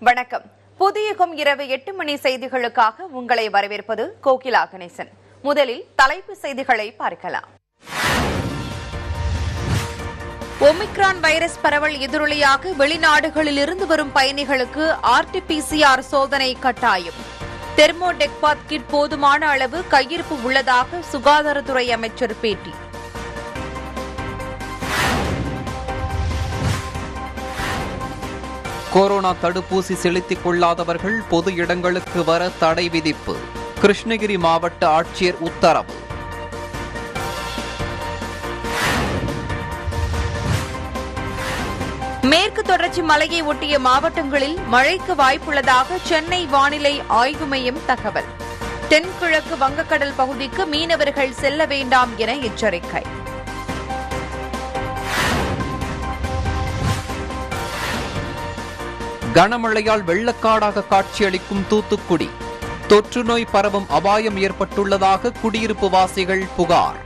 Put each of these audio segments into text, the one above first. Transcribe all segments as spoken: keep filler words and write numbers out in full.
வணக்கம். புதியகம் இரவு எட்டு மணி செய்திகளுக்காக உங்களை வரவேற்பது கோகிலா கணேசன். முதலில் தலைப்பு செய்திகளை பார்க்கலாம். ஒமிக்ரான் வைரஸ் பரவல் எதிரொலியாக வெளிநாடுகளில் இருந்து வரும் பயணிகளுக்கு R T P C R சோதனை கட்டாயம். தெர்மோடெக்பாத் கிட் போதுமான அளவு கையிருப்பு உள்ளதாக சுகாதாரத்துறை அமைச்சர் பேட்டி. கொரோனா தடுப்பூசி செலுத்திக் கொள்ளாதவர்கள் பொது இடங்களுக்கு வர தடை விதிப்பு. கிருஷ்ணகிரி மாவட்ட ஆட்சியர் உத்தரவு. மேற்கு தொடர்ச்சி மலையை ஒட்டிய மாவட்டங்களில் மழைக்கு வாய்ப்புள்ளதாக சென்னை வானிலை ஆய்வு மையம் தகவல். தென்கிழக்கு வங்கக்கடல் பகுதிக்கு மீனவர்கள் செல்ல வேண்டாம் என எச்சரிக்கை. கனமழையால் வெள்ளக்காடாக காட்சியளிக்கும் தூத்துக்குடி. தொற்று நோய் பரவும் அபாயம் ஏற்பட்டுள்ளதாக குடியிருப்பு வாசிகள் புகார்.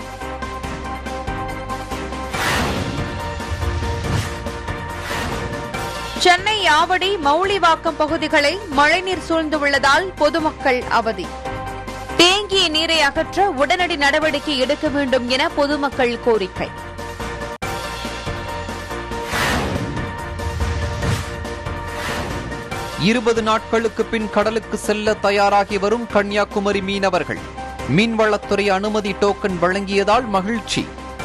சென்னை ஆவடி மௌலிவாக்கம் பகுதிகளை மழைநீர் சூழ்ந்துள்ளதால் பொதுமக்கள் அவதி. தேங்கிய நீரை அகற்ற உடனடி நடவடிக்கை எடுக்க வேண்டும் என பொதுமக்கள் கோரிக்கை. இருபது நாட்களுக்கு பின் கடலுக்கு செல்ல தயாராகி வரும் கன்னியாகுமரி மீனவர்கள். மீன்வளத்துறை அனுமதி டோக்கன் வழங்கியதால் மகிழ்ச்சி.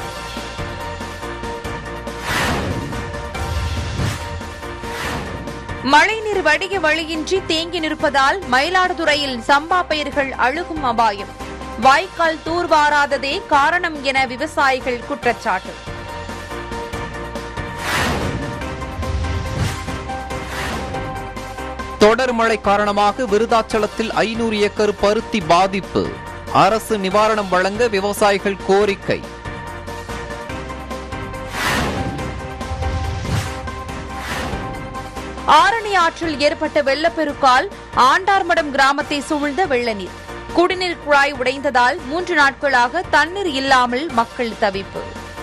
மழைநீர் வடிய வழியின்றி தேங்கி நிற்பதால் மயிலாடுதுறையில் சம்பா பயிர்கள் அழுகும் அபாயம். வாய்க்கால் தூர்வாராததே காரணம் என விவசாயிகள் குற்றச்சாட்டு. தொடர் மழை காரணமாக விருதாச்சலத்தில் ஐநூறு ஏக்கர் பருத்தி பாதிப்பு. அரசு நிவாரணம் வழங்க விவசாயிகள் கோரிக்கை. ஆரணி ஆற்றில் ஏற்பட்ட வெள்ளப்பெருக்கால் ஆண்டார்மடம் கிராமத்தை சூழ்ந்த வெள்ளநீர். குடிநீர் குழாய் உடைந்ததால் மூன்று நாட்களாக தண்ணீர் இல்லாமல் மக்கள் தவிப்பு.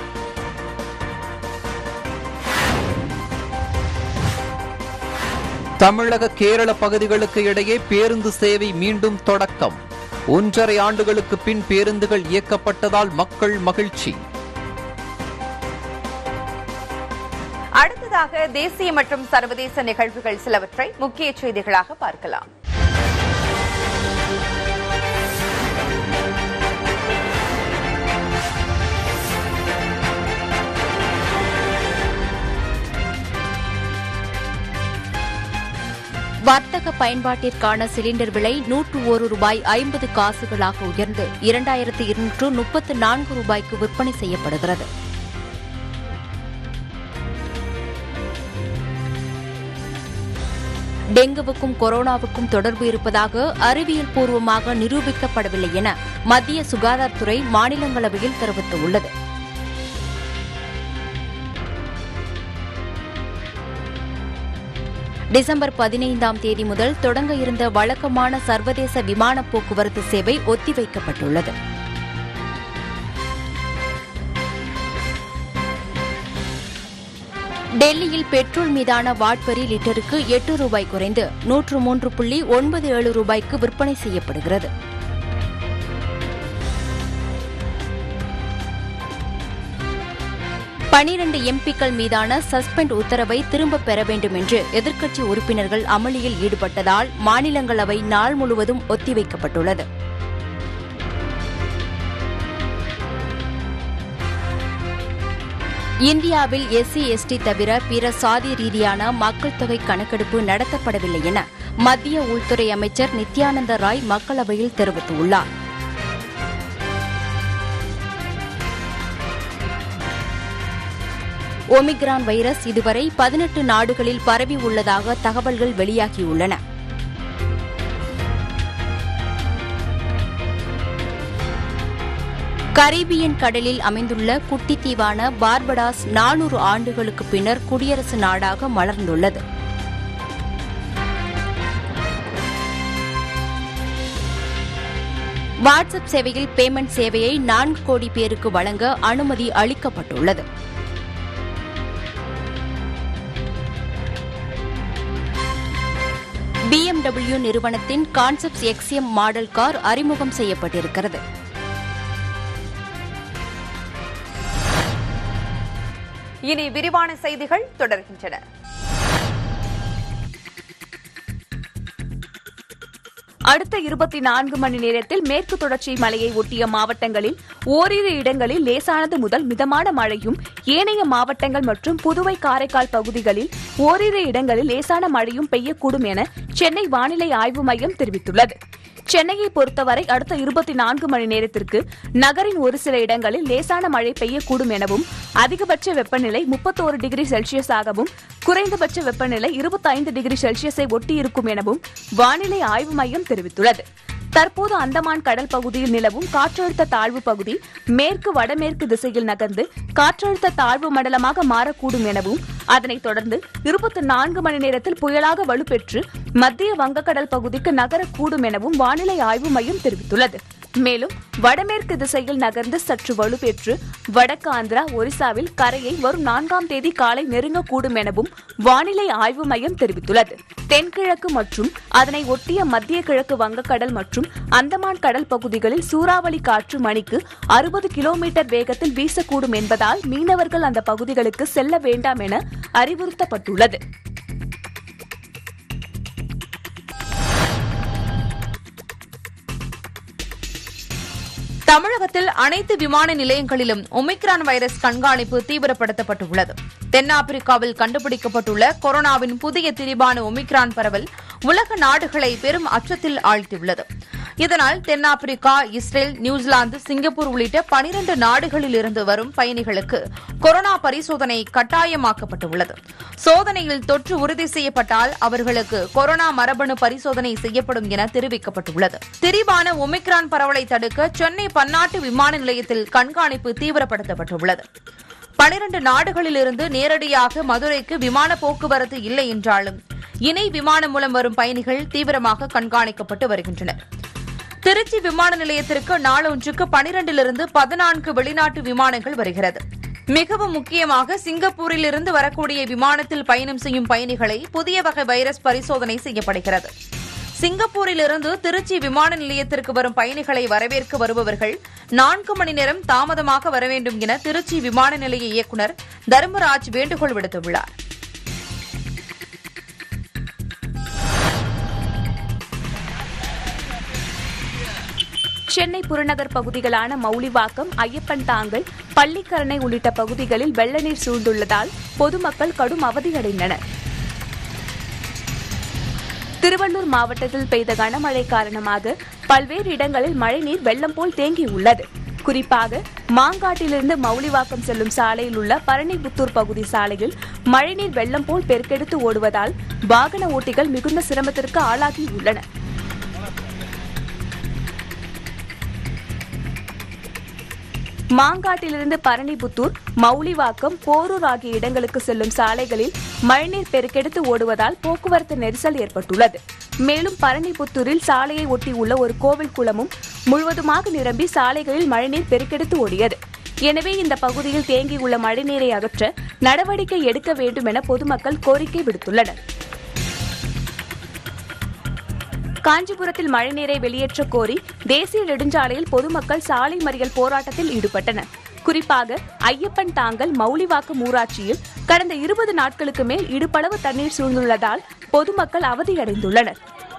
தமிழக கேரள பகுதிகளுக்கு இடையே பேருந்து சேவை மீண்டும் தொடக்கம். ஒன்றரை ஆண்டுகளுக்கு பின் பேருந்துகள் இயக்கப்பட்டதால் மக்கள் மகிழ்ச்சி. அடுத்ததாக தேசிய மற்றும் சர்வதேச நிகழ்வுகள் சிலவற்றை முக்கிய செய்திகளாக பார்க்கலாம். வர்த்தக பயன்பாட்டிற்கான சிலிண்டர் விலை நூற்று ஒரு ரூபாய் ஐம்பது காசுகளாக உயர்ந்து இரண்டாயிரத்து இருநூற்று முப்பத்து நான்கு ரூபாய்க்கு விற்பனை செய்யப்படுகிறது. டெங்குவுக்கும் கொரோனாவுக்கும் தொடர்பு இருப்பதாக அறிவியல் பூர்வமாக நிரூபிக்கப்படவில்லை என மத்திய சுகாதாரத்துறை மாநிலங்களவையில் தெரிவித்துள்ளது. டிசம்பர் பதினைந்தாம் தேதி முதல் தொடங்க இருந்த வழக்கமான சர்வதேச விமான போக்குவரத்து சேவை ஒத்திவைக்கப்பட்டுள்ளது. டெல்லியில் பெட்ரோல் மீதான வாட் வரி லிட்டருக்கு எட்டு ரூபாய் குறைந்து நூற்று மூன்று புள்ளி ஒன்பது ஏழு ரூபாய்க்கு விற்பனை செய்யப்படுகிறது. பனிரண்டு எம்பிக்கள் மீதான சஸ்பெண்ட் உத்தரவை திரும்பப் பெற வேண்டும் என்று எதிர்க்கட்சி உறுப்பினர்கள் அமளியில் ஈடுபட்டதால் மாநிலங்களவை நாள் முழுவதும் ஒத்திவைக்கப்பட்டுள்ளது. இந்தியாவில் எஸ்சி எஸ்டி தவிர பிற சாதி ரீதியான மக்கள் தொகை கணக்கெடுப்பு நடத்தப்படவில்லை என மத்திய உள்துறை அமைச்சர் நித்யானந்த ராய் மக்களவையில் தெரிவித்துள்ளார். ஒமிக்ரான் வைரஸ் இதுவரை பதினெட்டு நாடுகளில் பரவி உள்ளதாக தகவல்கள் வெளியாகியுள்ளன. கரீபியன் கடலில் அமைந்துள்ள குட்டி தீவான பார்படாஸ் நானூறு ஆண்டுகளுக்கு பின்னர் குடியரசு நாடாக மலர்ந்துள்ளது. வாட்ஸ்அப் சேவையில் பேமெண்ட் சேவையை நான்கு கோடி பேருக்கு வழங்க அனுமதி அளிக்கப்பட்டுள்ளது. பி எம் டபிள்யூ நிறுவனத்தின் கான்செப்ட் எக்ஸ்எம் மாடல் கார் அறிமுகம் செய்யப்பட்டிருக்கிறது. இனி விரிவான செய்திகள் தொடர்கின்றன. அடுத்த இருபத்தி நான்கு மணி நேரத்தில் மேற்கு தொடர்ச்சி மலையை ஒட்டிய மாவட்டங்களில் ஓரிரு இடங்களில் லேசானது முதல் மிதமான மழையும், ஏனைய மாவட்டங்கள் மற்றும் புதுவை காரைக்கால் பகுதிகளில் ஓரிரு இடங்களில் லேசான மழையும் பெய்யக்கூடும் என சென்னை வானிலை ஆய்வு மையம் தெரிவித்துள்ளது. சென்னையை பொறுத்தவரை அடுத்த இருபத்தி நான்கு மணி நேரத்திற்கு நகரின் ஒரு சில இடங்களில் லேசான மழை பெய்யக்கூடும் எனவும், அதிகபட்ச வெப்பநிலை முப்பத்தோரு டிகிரி செல்சியஸாகவும் குறைந்தபட்ச வெப்பநிலை இருபத்தைந்து டிகிரி செல்சியஸை ஒட்டியிருக்கும் எனவும் வானிலை ஆய்வு மையம் தெரிவித்துள்ளது. தற்போது அந்தமான் கடல் பகுதியில் நிலவும் காற்றழுத்த தாழ்வு பகுதி மேற்கு வடமேற்கு திசையில் நகர்ந்து காற்றழுத்த தாழ்வு மண்டலமாக மாறக்கூடும் எனவும், அதனைத் தொடர்ந்து இருபத்தி நான்கு மணி நேரத்தில் புயலாக வலுப்பெற்று மத்திய வங்கக்கடல் பகுதிக்கு நகரக்கூடும் எனவும் வானிலை ஆய்வு மையம் தெரிவித்துள்ளது. மேலும் வடமேற்கு திசையில் நகர்ந்து சற்று வலுப்பெற்று வடக்கு ஆந்திரா, ஒரிசாவில் கரையை வரும் நான்காம் தேதி காலை நெருங்கக்கூடும் எனவும் வானிலை ஆய்வு மையம் தெரிவித்துள்ளது. தென்கிழக்கு மற்றும் அதனை ஒட்டிய மத்திய கிழக்கு வங்கக்கடல் மற்றும் அந்தமான் கடல் பகுதிகளில் சூறாவளி காற்று மணிக்கு அறுபது கிலோமீட்டர் வேகத்தில் வீசக்கூடும் என்பதால் மீனவர்கள் அந்த பகுதிகளுக்கு செல்ல வேண்டாம் என அறிவுறுத்தப்பட்டுள்ளது. தமிழகத்தில் அனைத்து விமான நிலையங்களிலும் ஒமிக்ரான் வைரஸ் கண்காணிப்பு தீவிரப்படுத்தப்பட்டுள்ளது. தென்னாப்பிரிக்காவில் கண்டுபிடிக்கப்பட்டுள்ள கொரோனாவின் புதிய திரிபான ஒமிக்ரான் பரவல் உலக நாடுகளை பெரும் அச்சத்தில் ஆழ்த்தியுள்ளது. இதனால் தென்னாப்பிரிக்கா, இஸ்ரேல், நியூசிலாந்து, சிங்கப்பூர் உள்ளிட்ட பனிரண்டு நாடுகளில் இருந்து வரும் பயணிகளுக்கு கொரோனா பரிசோதனை கட்டாயமாக்கப்பட்டுள்ளது. சோதனையில் தொற்று உறுதி செய்யப்பட்டால் அவர்களுக்கு கொரோனா மரபணு பரிசோதனை செய்யப்படும் என தெரிவிக்கப்பட்டுள்ளது. திரிபான ஒமிக்ரான் பரவலை தடுக்க சென்னை பன்னாட்டு விமான நிலையத்தில் கண்காணிப்பு தீவிரப்படுத்தப்பட்டுள்ளது. பனிரண்டு நாடுகளிலிருந்து நேரடியாக மதுரைக்கு விமான போக்குவரத்து இல்லை என்றாலும் இணை விமானம் மூலம் வரும் பயணிகள் தீவிரமாக கண்காணிக்கப்பட்டு வருகின்றனர். திருச்சி விமான நிலையத்திற்கு நாளொன்றுக்கு பனிரண்டிலிருந்து பதினான்கு வெளிநாட்டு விமானங்கள் வருகிறது. மிகவும் முக்கியமாக சிங்கப்பூரில் இருந்து வரக்கூடிய விமானத்தில் பயணம் செய்யும் பயணிகளை புதிய வகை வைரஸ் பரிசோதனை செய்யப்படுகிறது. சிங்கப்பூரிலிருந்து திருச்சி விமான நிலையத்திற்கு வரும் பயணிகளை வரவேற்க வருபவர்கள் நான்கு மணி நேரம் தாமதமாக வர வேண்டும் என திருச்சி விமான நிலைய இயக்குநர் தர்மராஜ் வேண்டுகோள் விடுத்துள்ளார். சென்னை புறநகர் பகுதிகளான மவுலிவாக்கம், ஐயப்பன் தாங்கல், பள்ளிக்கரணை உள்ளிட்ட பகுதிகளில் வெள்ள நீர் சூழ்ந்துள்ளதால் பொதுமக்கள் கடும் அவதியடைந்தனர். திருவள்ளூர் மாவட்டத்தில் பெய்த கனமழை காரணமாக பல்வேறு இடங்களில் மழைநீர் வெள்ளம் போல் தேங்கியுள்ளது. குறிப்பாக மாங்காட்டிலிருந்து மவுலிவாக்கம் செல்லும் சாலையில் உள்ள பரணிபுத்தூர் பகுதி சாலையில் மழைநீர் வெள்ளம் போல் பெருக்கெடுத்து ஓடுவதால் வாகன ஓட்டிகள் மிகுந்த சிரமத்திற்கு ஆளாகியுள்ளனர். மாங்காட்டிலிருந்து பரணிபுத்தூர், மவுலிவாக்கம், போரூர் ஆகிய இடங்களுக்கு செல்லும் சாலைகளில் மழைநீர் பெருக்கெடுத்து ஓடுவதால் போக்குவரத்து நெரிசல் ஏற்பட்டுள்ளது. மேலும் பரணிபுத்தூரில் சாலையை ஒட்டியுள்ள ஒரு கோவில் குளமும் முழுவதுமாக நிரம்பி சாலைகளில் மழைநீர் பெருக்கெடுத்து ஓடியது. எனவே இந்த பகுதியில் தேங்கியுள்ள மழைநீரை அகற்ற நடவடிக்கை எடுக்க வேண்டும் என பொதுமக்கள் கோரிக்கை விடுத்துள்ளனர். காஞ்சிபுரத்தில் மழைநீரை வெளியேற்ற கோரி தேசிய நெடுஞ்சாலையில் பொதுமக்கள் சாலை மறியல் போராட்டத்தில் ஈடுபட்டனர். குறிப்பாக ஐயப்பன் தாங்கல், மவுலிவாக்கம் ஊராட்சியில் கடந்த இருபது நாட்களுக்கு மேல் இடுப்பளவு தண்ணீர் சூழ்ந்துள்ளதால் பொதுமக்கள் அவதியடைந்துள்ளனர்.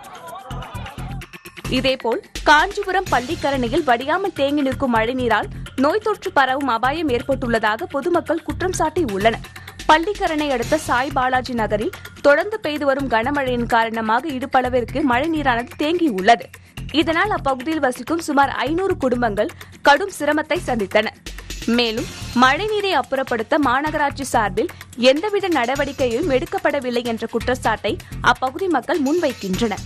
இதேபோல் காஞ்சிபுரம் பள்ளிக்கரணையில் வடியாமல் தேங்கி நிற்கும் மழைநீரால் நோய் தொற்று பரவும் அபாயம் ஏற்பட்டுள்ளதாக பொதுமக்கள் குற்றம் சாட்டியுள்ளனர். பள்ளிக்கரணை அடுத்த சாய் பாலாஜி நகரில் தொடர்ந்து பெய்து வரும் கனமழையின் காரணமாக இடுப்பளவிற்கு மழைநீரானது தேங்கியுள்ளது. இதனால் அப்பகுதியில் வசிக்கும் சுமார் ஐநூறு குடும்பங்கள் கடும் சிரமத்தை சந்தித்தன. மேலும் மழைநீரை அப்புறப்படுத்த மாநகராட்சி சார்பில் எந்தவித நடவடிக்கையும் எடுக்கப்படவில்லை என்ற குற்றச்சாட்டை அப்பகுதி மக்கள் முன்வைக்கின்றனர்.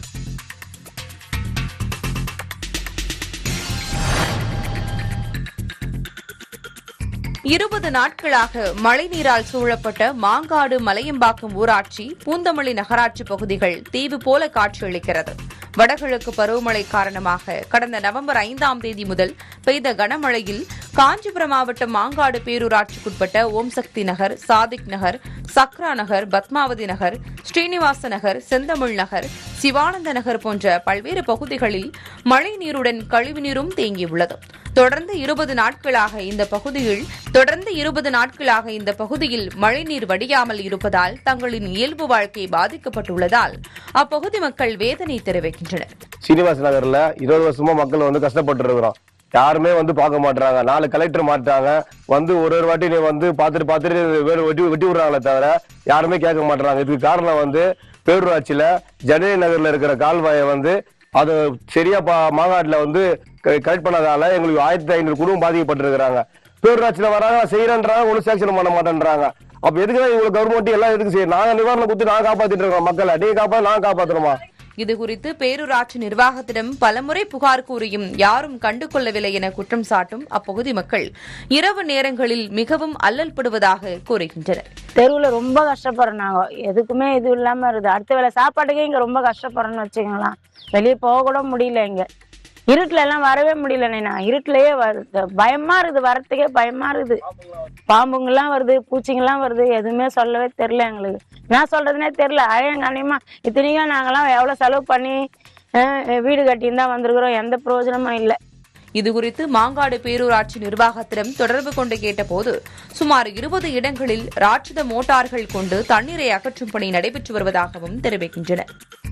இருபது நாட்களாக மழைநீரால் சூழப்பட்ட மாங்காடு, மலையம்பாக்கம் ஊராட்சி, பூந்தமல்லி நகராட்சி பகுதிகள் தீவு போல காட்சியளிக்கிறது. வடகிழக்கு பருவமழை காரணமாக கடந்த நவம்பர் ஐந்தாம் தேதி முதல் பெய்த கனமழையில் காஞ்சிபுரம் மாவட்டம் மாங்காடு பேரூராட்சிக்குட்பட்ட ஓம் சக்தி நகர், சாதிக் நகர், சக்ரா நகர், பத்மாவதி நகர், ஸ்ரீனிவாச நகர், செந்தமிழ் நகர், சிவானந்த நகர் போன்ற பல்வேறு பகுதிகளில் மழை நீருடன் கழிவுநீரும் தேங்கியுள்ளது. தொடர்ந்து இருபது நாட்களாக இந்த பகுதியில் தொடர்ந்து இருபது நாட்களாக இந்த பகுதியில் மழைநீர் வடியாமல் இருப்பதால் தங்களின் இயல்பு வாழ்க்கை பாதிக்கப்பட்டுள்ளதால் அப்பகுதி மக்கள் வேதனை தெரிவிக்கின்றனர். சீனிவாச நகர்ல இருபது வருஷமா மக்கள் வந்து கஷ்டப்பட்டு இருக்கிறோம். யாருமே வந்து பார்க்க மாட்டாங்க. நாலு கலெக்டர் மாட்டாங்க, வந்து ஒரு ஒரு வாட்டி நீ வந்து பாத்துட்டு பாத்துட்டு வெட்டி வெட்டி விடுறாங்களே தவிர யாருமே கேட்க மாட்டாங்க. இதுக்கு காரணம் வந்து பேரூராட்சியில ஜனனி நகர்ல இருக்கிற கால்வாயை வந்து அது சரியா மாங்காட்டுல வந்து கலெக்ட் பண்ணதால எங்களுக்கு ஆயிரத்தி ஐநூறு குடும்பம் பாதிக்கப்பட்டிருக்கிறாங்க. பேரூராட்சியில வராங்க, செய்யறன்றாங்க, ஒன்னும் சேக்ஷன் பண்ண மாட்டேன்றாங்க. அப்ப எதுக்குதான் இவங்களுக்கு கவர்மெண்ட் எல்லாம் எதுக்கு செய்யும்? நாங்க நிவாரணம் கொடுத்து நாங்க காப்பாத்திட்டு இருக்கோம் மக்களை. நீங்க காப்பாத்து, நாங்க காப்பாத்தணுமா? இதுகுறித்து பேரூராட்சி நிர்வாகத்திடம் பலமுறை புகார் கூறியும் யாரும் கண்டுகொள்ளவில்லை என குற்றம் சாட்டும் அப்பகுதி மக்கள் இரவு நேரங்களில் மிகவும் அல்லல்படுவதாக கூறுகின்றனர். தெருவுல ரொம்ப கஷ்டப்படுறோம். நாங்க எதுக்குமே இது இல்லாம இருக்குது. அடுத்த வேலை சாப்பாட்டுக்கே இங்க ரொம்ப கஷ்டப்படுறோம்னு வச்சுக்கலாம். வெளியே போக கூட முடியல. இங்க இருட்டுல எல்லாம் வரவே முடியல. இருட்டுலயே வருது, பயமா இருக்குது, வரத்துக்கே பயமா இருக்குது. பாம்புங்கெல்லாம் வருது, பூச்சிங்கெல்லாம் வருது. எதுவுமே சொல்லவே தெரியல எங்களுக்கு. நான் சொல்றதுனே தெரியல. அழையங்கானியமா இத்தனைக்கும் நாங்கெல்லாம் எவ்வளவு செலவு பண்ணி வீடு கட்டின்னு தான் வந்திருக்கிறோம். எந்த பிரயோஜனமும் இல்லை. இதுகுறித்து மாங்காடு பேரூராட்சி நிர்வாகத்திடம் தொடர்பு கொண்டு கேட்டபோது சுமார் இருபது இடங்களில் ராட்சத மோட்டார்கள் கொண்டு தண்ணீரை அகற்றும் பணி நடைபெற்று வருவதாகவும் தெரிவிக்கின்றனர்.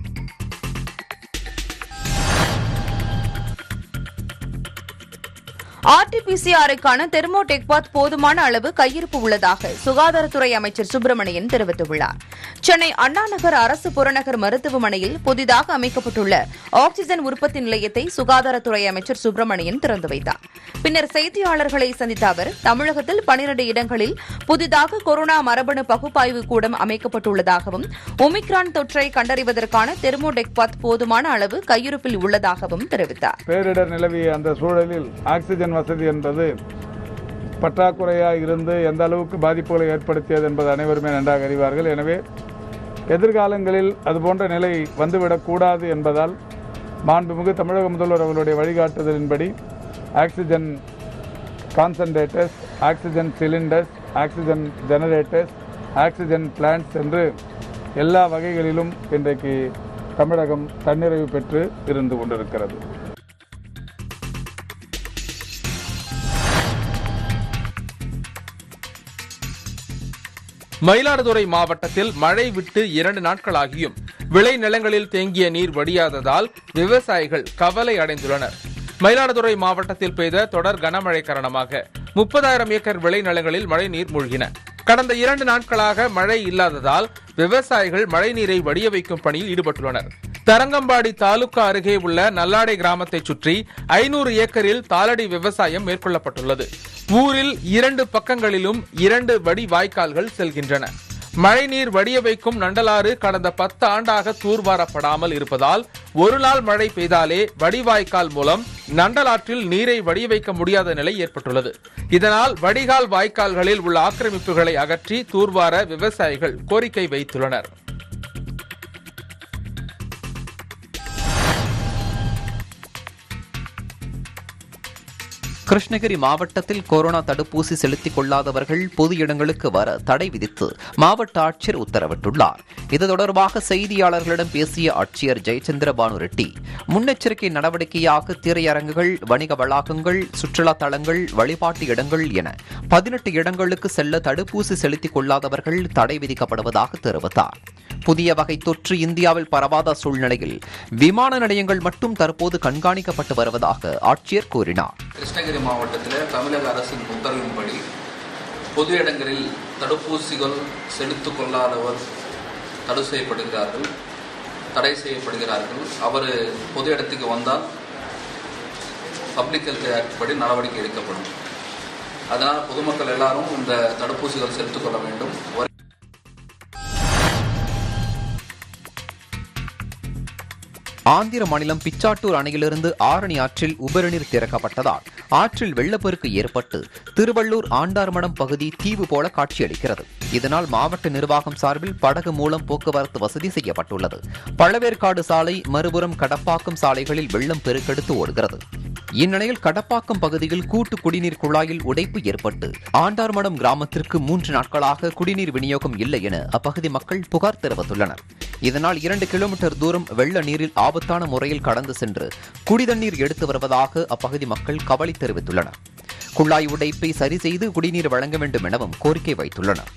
ஆர்டிபிசிஆருக்கான தெர்மோடெக்பாத் போதுமான அளவு கையிருப்பு உள்ளதாக சுகாதாரத்துறை அமைச்சர் சுப்பிரமணியன் தெரிவித்துள்ளார். சென்னை அண்ணாநகர் அரசு புறநகர் மருத்துவமனையில் புதிதாக அமைக்கப்பட்டுள்ள ஆக்ஸிஜன் உற்பத்தி நிலையத்தை சுகாதாரத்துறை அமைச்சர் சுப்பிரமணியன் திறந்து வைத்தார். பின்னர் செய்தியாளர்களை சந்தித்த அவர் தமிழகத்தில் பனிரண்டு இடங்களில் புதிதாக கொரோனா மரபணு பகுப்பாய்வு கூடம் அமைக்கப்பட்டுள்ளதாகவும் ஒமிக்ரான் தொற்றை கண்டறிவதற்கான தெர்மோடெக்பாத் போதுமான அளவு கையிருப்பில் உள்ளதாகவும் தெரிவித்தார். பேரிடர் நிலவிய அந்த சூழலில் ஆக்ஸிஜன் வசதி என்பது பற்றாக்குறையாக இருந்து எந்த அளவுக்கு பாதிப்புகளை ஏற்படுத்தியது என்பது அனைவருமே நன்றாக அறிவார்கள். எனவே எதிர்காலங்களில் அதுபோன்ற நிலை வந்துவிடக்கூடாது என்பதால் மாண்புமிகு தமிழக முதல்வர் அவர்களுடைய வழிகாட்டுதலின்படி oxygen concentrators, oxygen cylinders, oxygen generators, oxygen plants என்று எல்லா வகைகளிலும் இன்றைக்கு தமிழகம் தன்னிறைவு பெற்று இருந்து கொண்டிருக்கிறது. மயிலாடுதுறை மாவட்டத்தில் மழை விட்டு இரண்டு நாட்களாகியும் விளை நிலங்களில் தேங்கிய நீர் வடியாததால் விவசாயிகள் கவலை அடைந்துள்ளனர். மயிலாடுதுறை மாவட்டத்தில் பெய்த தொடர் கனமழை காரணமாக முப்பதாயிரம் ஏக்கர் விளை நிலங்களில் மழை நீர் மூழ்கின. கடந்த இரண்டு நாட்களாக மழை இல்லாததால் விவசாயிகள் மழை நீரை வடிய வைக்கும் பணியில் ஈடுபட்டுள்ளனர். தரங்கம்பாடி தாலுகா அருகே உள்ள நல்லாடை கிராமத்தை சுற்றி ஐநூறு ஏக்கரில் தாளடி விவசாயம் மேற்கொள்ளப்பட்டுள்ளது. ஊரில் இரண்டு பக்கங்களிலும் இரண்டு வடி வாய்க்கால்கள் செல்கின்றன. மழைநீர் வடிய வைக்கும் நண்டலாறு கடந்த பத்து ஆண்டாக தூர்வாரப்படாமல் இருப்பதால் ஒரு நாள் மழை பெய்தாலே வடிவாய்க்கால் மூலம் நண்டலாற்றில் நீரை வடிய வைக்க முடியாத நிலை ஏற்பட்டுள்ளது. இதனால் வடிகால் வாய்க்கால்களில் உள்ள ஆக்கிரமிப்புகளை அகற்றி தூர்வார விவசாயிகள் கோரிக்கை வைத்துள்ளனர். கிருஷ்ணகிரி மாவட்டத்தில் கொரோனா தடுப்பூசி செலுத்திக் கொள்ளாதவர்கள் பொது இடங்களுக்கு வர தடை விதித்து மாவட்ட ஆட்சியர் உத்தரவிட்டுள்ளார். இது தொடர்பாக செய்தியாளர்களிடம் பேசிய ஆட்சியர் ஜெயச்சந்திர பானு ரெட்டி, முன்னெச்சரிக்கை நடவடிக்கையாக திரையரங்குகள், வணிக வளாகங்கள், சுற்றுலா தலங்கள், வழிபாட்டு இடங்கள் என பதினெட்டு இடங்களுக்கு செல்ல தடுப்பூசி செலுத்திக் கொள்ளாதவர்கள் தடை விதிக்கப்படுவதாக தெரிவித்தார். புதிய வகை தொற்று இந்தியாவில் பரவாத சூழ்நிலையில் விமான நிலையங்கள் மட்டும் தற்போது கண்காணிக்கப்பட்டு வருவதாக ஆட்சியர் கூறினார். கிருஷ்ணகிரி மாவட்டத்தில் தமிழக அரசின் உத்தரவின்படி பொது இடங்களில் தடுப்பூசிகள் செலுத்திக் கொள்ளாதவர் தடை செய்யப்படுகிறார்கள் தடை செய்யப்படுகிறார்கள் அவர் பொது இடத்துக்கு வந்தால் பப்ளிக் ஹெல்த் ஆக்ட் படி நடவடிக்கை எடுக்கப்படும். அதனால் பொதுமக்கள் எல்லாரும் இந்த தடுப்பூசிகள் செலுத்திக் கொள்ள வேண்டும். ஆந்திர மாநிலம் பிச்சாட்டூர் அணையிலிருந்து ஆரணி ஆற்றில் உபரிநீர் திறக்கப்பட்டதால் ஆற்றில் வெள்ளப்பெருக்கு ஏற்பட்டு திருவள்ளூர் ஆண்டார்மடம் பகுதி தீவு போல காட்சியளிக்கிறது. இதனால் மாவட்ட நிர்வாகம் சார்பில் படகு மூலம் போக்குவரத்து வசதி செய்யப்பட்டுள்ளது. பழவேற்காடு சாலை, மறுபுறம் கடப்பாக்கம் சாலைகளில் வெள்ளம் பெருக்கெடுத்து ஓடுகிறது. இந்நிலையில் கடப்பாக்கம் பகுதியில் கூட்டு குடிநீர் குழாயில் உடைப்பு ஏற்பட்டு ஆண்டார்மடம் கிராமத்திற்கு மூன்று நாட்களாக குடிநீர் விநியோகம் இல்லை என அப்பகுதி மக்கள் புகார் தெரிவித்துள்ளனர். இதனால் இரண்டு கிலோமீட்டர் தூரம் வெள்ள நீரில் ஆபத்தான முறையில் கடந்து சென்று குடிதண்ணீர் எடுத்து வருவதாக அப்பகுதி மக்கள் கவலை தெரிவித்துள்ளனர். குழாய் உடைப்பை சரி செய்து குடிநீர் வழங்க வேண்டும் எனவும் கோரிக்கை வைத்துள்ளனர்.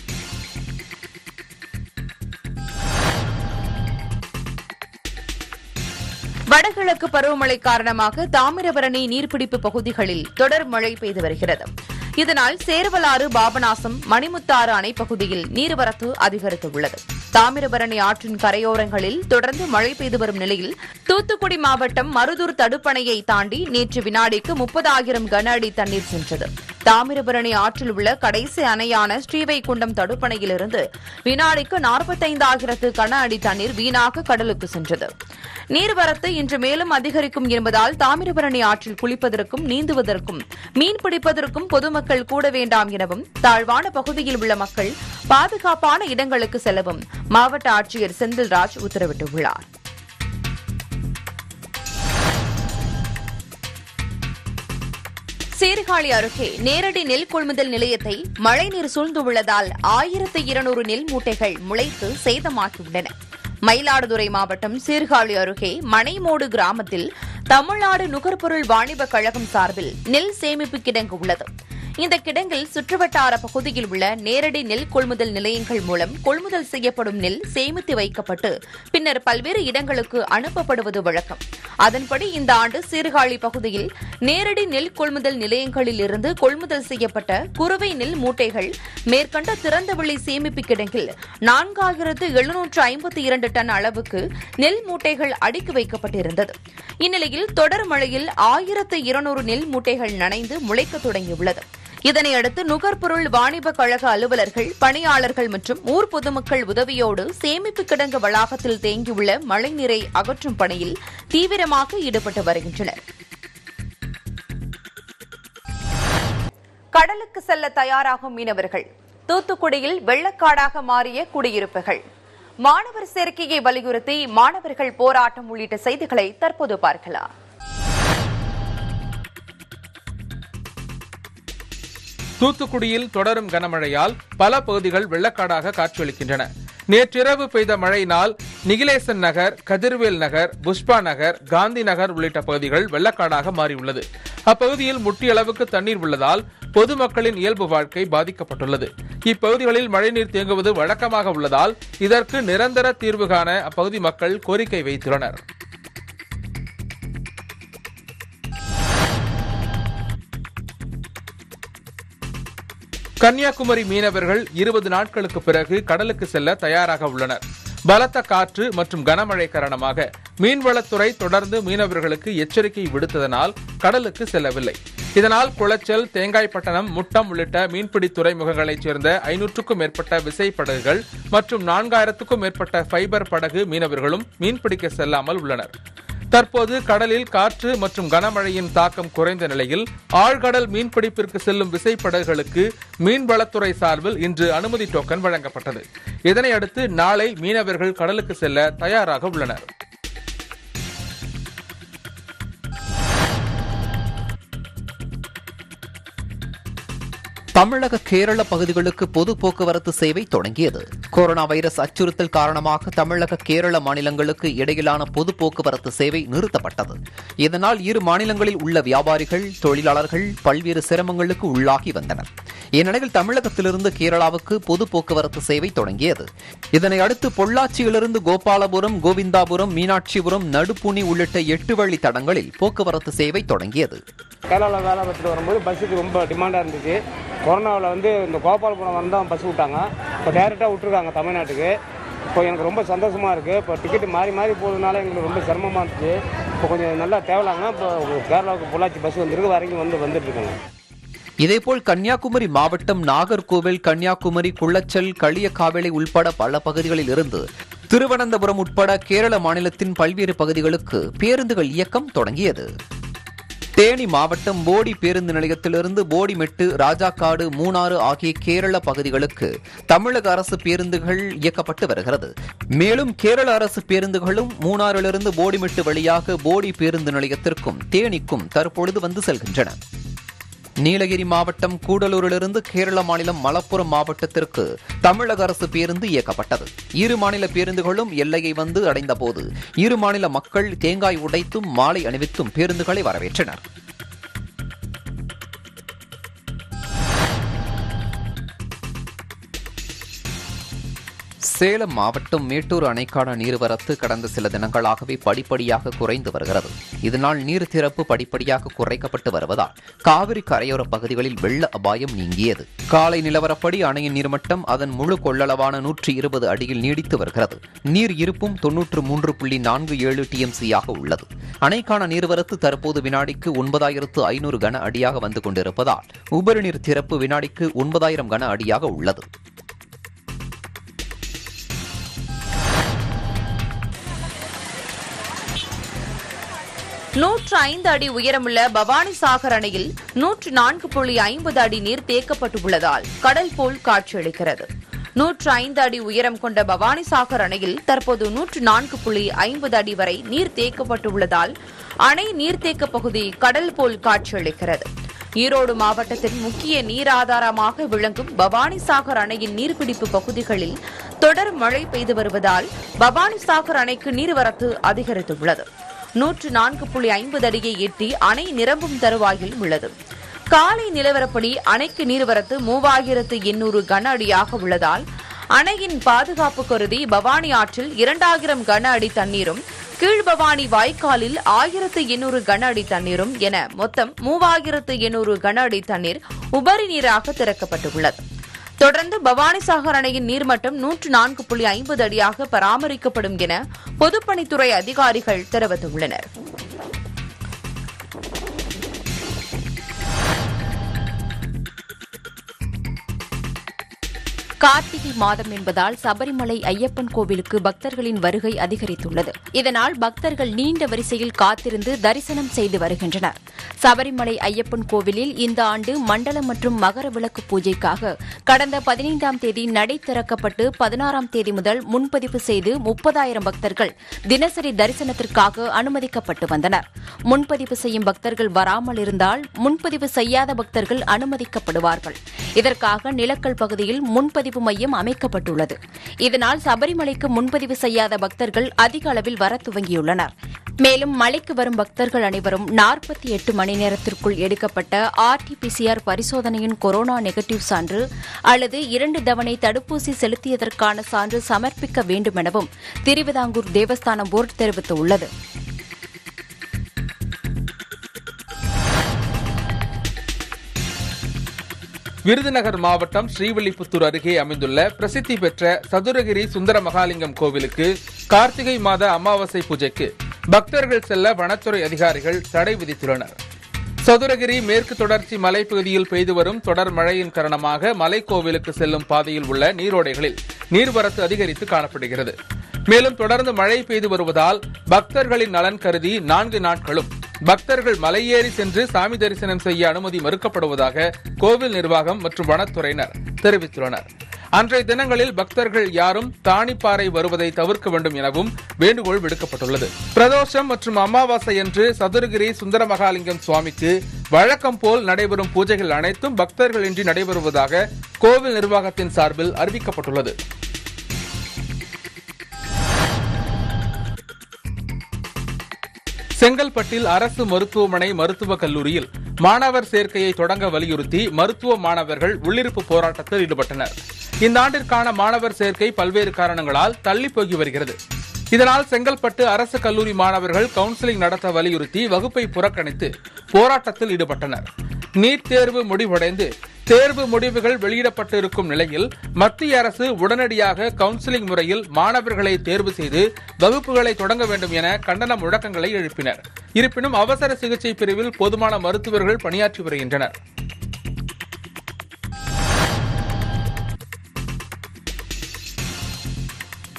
வடகிழக்கு பருவமழை காரணமாக தாமிரபரணி நீர்பிடிப்பு பகுதிகளில் தொடர் மழை பெய்து வருகிறது. இதனால் சேர்வலாறு, பாபநாசம், மணிமுத்தாறு அணைப்பகுதியில் நீர்வரத்து அதிகரித்துள்ளது. தாமிரபரணி ஆற்றின் கரையோரங்களில் தொடர்ந்து மழை பெய்து வரும் நிலையில் தூத்துக்குடி மாவட்டம் மருதூர் தடுப்பணையை தாண்டி நேற்று வினாடிக்கு முப்பதாயிரம் கன அடி தண்ணீர் சென்றது. தாமிரபரணி ஆற்றில் உள்ள கடைசி அணையான ஸ்ரீவைகுண்டம் தடுப்பணையிலிருந்து வினாடிக்கு நாற்பத்தைந்தாயிரத்து கன அடி தண்ணீர் வீணாக கடலுக்கு சென்றது. நீர்வரத்து இன்று மேலும் அதிகரிக்கும் என்பதால் தாமிரபரணி ஆற்றில் குளிப்பதற்கும், நீந்துவதற்கும், மீன்பிடிப்பதற்கும் பொதுமக்கள் கூட வேண்டாம் எனவும், தாழ்வான பகுதியில் உள்ள மக்கள் பாதுகாப்பான இடங்களுக்கு செல்லவும் மாவட்ட ஆட்சியர் செந்தில்ராஜ் உத்தரவிட்டுள்ளார். சீர்காழி அருகே நேரடி நெல் கொள்முதல் நிலையத்தை மழைநீர் சூழ்ந்துள்ளதால் ஆயிரத்து இருநூறு நெல் மூட்டைகள் முளைத்து சேதமாகியுள்ளன. மயிலாடுதுறை மாவட்டம் சீர்காழி அருகே மனைமோடு கிராமத்தில் தமிழ்நாடு நுகர்பொருள் வாணிப கழகம் சார்பில் நெல் சேமிப்பு கிடங்கு உள்ளது. இந்த கிடங்கில் சுற்றுவட்டார பகுதியில் உள்ள நேரடி நெல் கொள்முதல் நிலையங்கள் மூலம் கொள்முதல் செய்யப்படும் நெல் சேமித்து வைக்கப்பட்டு பின்னர் பல்வேறு இடங்களுக்கு அனுப்பப்படுவது வழக்கம். அதன்படி இந்த ஆண்டு சீர்காழி பகுதியில் நேரடி நெல் கொள்முதல் நிலையங்களில் இருந்து கொள்முதல் செய்யப்பட்ட குறுவை நெல் மூட்டைகள் மேற்கண்ட திறந்தவெளி சேமிப்பு கிடங்கில் நான்காயிரத்து எழுநூற்று ஐம்பத்தி இரண்டு டன் அளவுக்கு நெல் மூட்டைகள் அடுக்கி வைக்கப்பட்டிருந்தது. இந்நிலையில் தொடர் மழையில் ஆயிரத்து இருநூறு நெல் மூட்டைகள் நனைந்து முளைக்க தொடங்கியுள்ளது. இதனையடுத்து நுகர்பொருள் வாணிப கழக அலுவலர்கள், பணியாளர்கள் மற்றும் ஊர் பொதுமக்கள் உதவியோடு சேமிப்பு கிடங்கு வளாகத்தில் தேங்கியுள்ள மழைநீரை அகற்றும் பணியில் தீவிரமாக ஈடுபட்டு வருகின்றனர். கடலுக்கு செல்ல தயாராகும் மீனவர்கள், தூத்துக்குடியில் வெள்ளக்காடாக மாறிய குடியிருப்புகள், மாணவர் சேர்க்கையை வலியுறுத்தி மாணவர்கள் போராட்டம் உள்ளிட்ட செய்திகளை தற்போது பார்க்கலாம். தூத்துக்குடியில் தொடரும் கனமழையால் பல பகுதிகள் வெள்ளக்காடாக காட்சியளிக்கின்றன. நேற்றிரவு பெய்த மழையினால் நிகிலேசன் நகர், கதிர்வேல் நகர், புஷ்பா நகர், காந்தி நகர் உள்ளிட்ட பகுதிகள் வெள்ளக்காடாக மாறியுள்ளது. அப்பகுதியில் முட்டியளவுக்கு தண்ணீர் உள்ளதால் பொதுமக்களின் இயல்பு வாழ்க்கை பாதிக்கப்பட்டுள்ளது. இப்பகுதிகளில் மழைநீர் தேங்குவது வழக்கமாக உள்ளதால் இதற்கு நிரந்தர தீர்வு காண அப்பகுதி மக்கள் கோரிக்கை வைத்துள்ளனர். கன்னியாகுமரி மீனவர்கள் இருபது நாட்களுக்கு பிறகு கடலுக்கு செல்ல தயாராக உள்ளனர். பலத்த காற்று மற்றும் கனமழை காரணமாக மீன்வளத்துறை தொடர்ந்து மீனவர்களுக்கு எச்சரிக்கை விடுத்ததனால் கடலுக்கு செல்லவில்லை. இதனால் குளச்சல், தேங்காய்பட்டணம், முட்டம் உள்ளிட்ட மீன்பிடி துறைமுகங்களைச் சேர்ந்த ஐநூற்றுக்கும் மேற்பட்ட விசைப்படகுகள் மற்றும் நான்காயிரத்துக்கும் மேற்பட்ட ஃபைபர் படகு மீனவர்களும் மீன்பிடிக்க செல்லாமல் உள்ளனர். தற்போது கடலில் காற்று மற்றும் கனமழையின் தாக்கம் குறைந்த நிலையில் ஆழ்கடல் மீன்பிடிப்பிற்கு செல்லும் விசைப்படகுகளுக்கு மீன்வளத்துறை சார்பில் இன்று அனுமதி டோக்கன் வழங்கப்பட்டது. இதனையடுத்து நாளை மீனவர்கள் கடலுக்கு செல்ல தயாராக உள்ளனர். தமிழக, கேரள பகுதிகளுக்கு பொது போக்குவரத்து சேவை தொடங்கியது. கொரோனா வைரஸ் அச்சுறுத்தல் காரணமாக தமிழக, கேரள மாநிலங்களுக்கு இடையிலான பொது போக்குவரத்து சேவை நிறுத்தப்பட்டது. இதனால் இரு மாநிலங்களில் உள்ள வியாபாரிகள், தொழிலாளர்கள் பல்வேறு சிரமங்களுக்கு உள்ளாகி வந்தனர். இந்நிலையில் தமிழகத்திலிருந்து கேரளாவுக்கு பொது போக்குவரத்து சேவை தொடங்கியது. இதனை அடுத்து பொள்ளாச்சியிலிருந்து கோபாலபுரம், கோவிந்தாபுரம், மீனாட்சிபுரம், நடுப்புணி உள்ளிட்ட எட்டு வழி தடங்களில் போக்குவரத்து சேவை தொடங்கியது. கேரளாவில் வேலை பார்த்துட்டு வரும்போது பஸ்ஸுக்கு ரொம்ப டிமாண்டாக இருந்துச்சு. கொரோனாவில் வந்து இந்த கோபாலபுரம் வந்து தான் பஸ் விட்டாங்க. இப்போ டேரெக்டாக விட்டுருக்காங்க தமிழ்நாட்டுக்கு. இப்போ எனக்கு ரொம்ப சந்தோஷமாக இருக்குது. இப்போ டிக்கெட்டு மாறி மாறி போகிறதுனால எங்களுக்கு ரொம்ப சிரமமாக இருந்துச்சு. இப்போ கொஞ்சம் நல்லா தேவலாங்க. இப்போ கேரளாவுக்கு பொள்ளாச்சி பஸ் வந்துருக்கு, வரைக்கும் வந்து வந்துட்டு இருக்காங்க. இதேபோல் கன்னியாகுமரி மாவட்டம் நாகர்கோவில், கன்னியாகுமரி, குளச்சல், களியக்காவிளை உள்பட பல பகுதிகளில் இருந்து திருவனந்தபுரம் உட்பட கேரள மாநிலத்தின் பல்வேறு பகுதிகளுக்கு பேருந்துகள் இயக்கம் தொடங்கியது. தேனி மாவட்டம் போடி பேருந்து நிலையத்திலிருந்து போடிமெட்டு, ராஜாக்காடு, மூணாறு ஆகிய கேரள பகுதிகளுக்கு தமிழக அரசு பேருந்துகள் இயக்கப்பட்டு வருகிறது. மேலும் கேரள அரசு பேருந்துகளும் மூணாறிலிருந்து போடிமெட்டு வழியாக போடி பேருந்து நிலையத்திற்கும் தேனிக்கும் தற்பொழுது வந்து செல்கின்றன. நீலகிரி மாவட்டம் கூடலூரிலிருந்து கேரள மாநிலம் மலப்புரம் மாவட்டத்திற்கு தமிழக அரசு பேருந்து இயக்கப்பட்டது. இரு மாநில பேருந்துகளும் எல்லையை வந்து அடைந்தபோது இரு மாநில மக்கள் தேங்காய் உடைத்தும் மாலை அணிவித்தும் பேருந்துகளை வரவேற்றனர். சேலம் மாவட்டம் மேட்டூர் அணைக்கான நீர்வரத்து கடந்த சில தினங்களாகவே படிப்படியாக குறைந்து வருகிறது. இதனால் நீர் திறப்பு படிப்படியாக குறைக்கப்பட்டு வருவதால் காவிரி கரையோர பகுதிகளில் வெள்ள அபாயம் நீங்கியது. காலை நிலவரப்படி அணையின் நீர்மட்டம் அதன் முழு கொள்ளளவான நூற்றி இருபது அடியில் நீடித்து வருகிறது. நீர் இருப்பும் தொன்னூற்று மூன்று புள்ளி நான்கு ஏழு டிஎம்சியாக உள்ளது. அணைக்கான நீர்வரத்து தற்போது வினாடிக்கு ஒன்பதாயிரத்து ஐநூறு கன அடியாக வந்து கொண்டிருப்பதால் உபரி நீர் திறப்பு வினாடிக்கு ஒன்பதாயிரம் கன அடியாக உள்ளது. நூற்று ஐந்து அடி உயரமுள்ள பவானிசாகர் அணையில் நூற்று நான்கு புள்ளி ஐம்பது அடி நீர் தேக்கப்பட்டுள்ளதால் கடல் போல் காட்சியளிக்கிறது. நூற்று ஐந்து அடி உயரம் கொண்ட பவானிசாகர் அணையில் தற்போது நூற்று நான்கு புள்ளி ஐம்பது அடி வரை நீர் தேக்கப்பட்டுள்ளதால் அணை நீர்த்தேக்க பகுதி கடல் போல் காட்சியளிக்கிறது. ஈரோடு மாவட்டத்தின் முக்கிய நீராதாரமாக விளங்கும் பவானிசாகர் அணையின் நீர்பிடிப்பு பகுதிகளில் தொடர் மழை பெய்து வருவதால் பவானிசாகர் அணைக்கு நீர்வரத்து அதிகரித்துள்ளது. நூற்று நான்கு புள்ளி ஐம்பது அடியை எட்டி அணை நிரம்பும் தருவாயில் உள்ளது. காலை நிலவரப்படி அணைக்கு நீர்வரத்து மூவாயிரத்து எண்ணூறு கன அடியாக உள்ளதால் அணையின் பாதுகாப்பு கருதி பவானி ஆற்றில் இரண்டாயிரம் கன அடி தண்ணீரும், கீழ்பவானி வாய்க்காலில் ஆயிரத்து எண்ணூறு கன அடி தண்ணீரும் என மொத்தம் மூவாயிரத்து எண்ணூறு கன அடி தண்ணீர் உபரி நீராக திறக்கப்பட்டுள்ளது. தொடர்ந்து பவானிசாகர் அணையின் நீர்மட்டம் நூற்று நான்கு புள்ளி ஐம்பது அடியாக பராமரிக்கப்படும் என பொதுப்பணித்துறை அதிகாரிகள் தெரிவித்துள்ளனர். கார்த்திகை மாதம் என்பதால் சபரிமலை ஐயப்பன் கோவிலுக்கு பக்தர்களின் வருகை அதிகரித்துள்ளது. இதனால் பக்தர்கள் நீண்ட வரிசையில் காத்திருந்து தரிசனம் செய்து வருகின்றனர். சபரிமலை ஐயப்பன் கோவிலில் இந்த ஆண்டு மண்டலம் மற்றும் மகர விளக்கு பூஜைக்காக கடந்த பதினைந்தாம் தேதி நடை திறக்கப்பட்டு பதினாறாம் தேதி முதல் முன்பதிவு செய்து முப்பதாயிரம் பக்தர்கள் தினசரி தரிசனத்திற்காக அனுமதிக்கப்பட்டு வந்தனர். முன்பதிவு செய்யும் பக்தர்கள் வராமல் இருந்தால் முன்பதிவு செய்யாத பக்தர்கள் அனுமதிக்கப்படுவார்கள். இதற்காக நிலக்கல் பகுதியில் முன்பதிவு மையம் அமைக்கப்பட்டுள்ளது. இதனால் சபரிமலைக்கு முன்பதிவு செய்யாத பக்தர்கள் அதிக அளவில் வர துவங்கியுள்ளனர். மேலும் மலைக்கு வரும் பக்தர்கள் அனைவரும் நாற்பத்தி எட்டு மணி நேரத்திற்குள் எடுக்கப்பட்ட R T P C R பரிசோதனையின் கொரோனா நெகட்டிவ் சான்று அல்லது இரண்டு தவணை தடுப்பூசி செலுத்தியதற்கான சான்று சமர்ப்பிக்க வேண்டும் எனவும் திருவிதாங்கூர் தேவஸ்தானம் போர்டு தெரிவித்துள்ளது. விருதுநகர் மாவட்டம் ஸ்ரீவில்லிபுத்தூர் அருகே அமைந்துள்ள பிரசித்தி பெற்ற சதுரகிரி சுந்தர மகாலிங்கம் கோவிலுக்கு கார்த்திகை மாத அமாவாசை பூஜைக்கு பக்தர்கள் செல்ல வனத்துறை அதிகாரிகள் தடை விதித்துள்ளனர். சதுரகிரி மேற்கு தொடர்ச்சி மலைப்பகுதியில் பெய்து வரும் தொடர் மழையின் காரணமாக மலைக்கோவிலுக்கு செல்லும் பாதையில் உள்ள நீரோடைகளில் நீர்வரத்து அதிகரித்து காணப்படுகிறது. மேலும் தொடர்ந்து மழை பெய்து வருவதால் பக்தர்களின் நலன் கருதி நான்கு நாட்களும் பக்தர்கள் மலையேறி சென்று சாமி தரிசனம் செய்ய அனுமதி மறுக்கப்படுவதாக கோவில் நிர்வாகம் மற்றும் வனத்துறையினர் தெரிவித்துள்ளனர். அன்றைய தினங்களில் பக்தர்கள் யாரும் தானிப்பாறை வருவதை தவிர்க்க வேண்டும் எனவும் வேண்டுகோள் விடுக்கப்பட்டுள்ளது. பிரதோஷம் மற்றும் அமாவாசை என்று சதுரகிரி சுந்தர மகாலிங்கம் சுவாமிக்கு வழக்கம் போல் நடைபெறும் பூஜைகள் அனைத்தும் பக்தர்களின்றி நடைபெறுவதாக கோவில் நிர்வாகத்தின் சார்பில் அறிவிக்கப்பட்டுள்ளது. செங்கல்பட்டில் அரசு மருத்துவமனை மருத்துவக் கல்லூரியில் மாணவர் சேர்க்கையை தொடங்க வலியுறுத்தி மருத்துவ மாணவர்கள் உள்ளிருப்பு போராட்டத்தில் ஈடுபட்டனர். இந்த ஆண்டிற்கான மாணவர் சேர்க்கை பல்வேறு காரணங்களால் தள்ளி போகி வருகிறது. இதனால் செங்கல்பட்டு அரசு கல்லூரி மாணவர்கள் கவுன்சிலிங் நடத்த வலியுறுத்தி வகுப்பை புறக்கணித்து போராட்டத்தில் ஈடுபட்டனர். நீட் தேர்வு முடிவடைந்து தேர்வு முடிவுகள் வெளியிடப்பட்டிருக்கும் நிலையில் மத்திய அரசு உடனடியாக கவுன்சிலிங் முறையில் மாணவர்களை தேர்வு செய்து வகுப்புகளை தொடங்க வேண்டும் என கண்டன முழக்கங்களை எழுப்பினர். இருப்பினும் அவசர சிகிச்சை பிரிவில் போதுமான மருத்துவர்கள் பணியாற்றி வருகின்றனர்.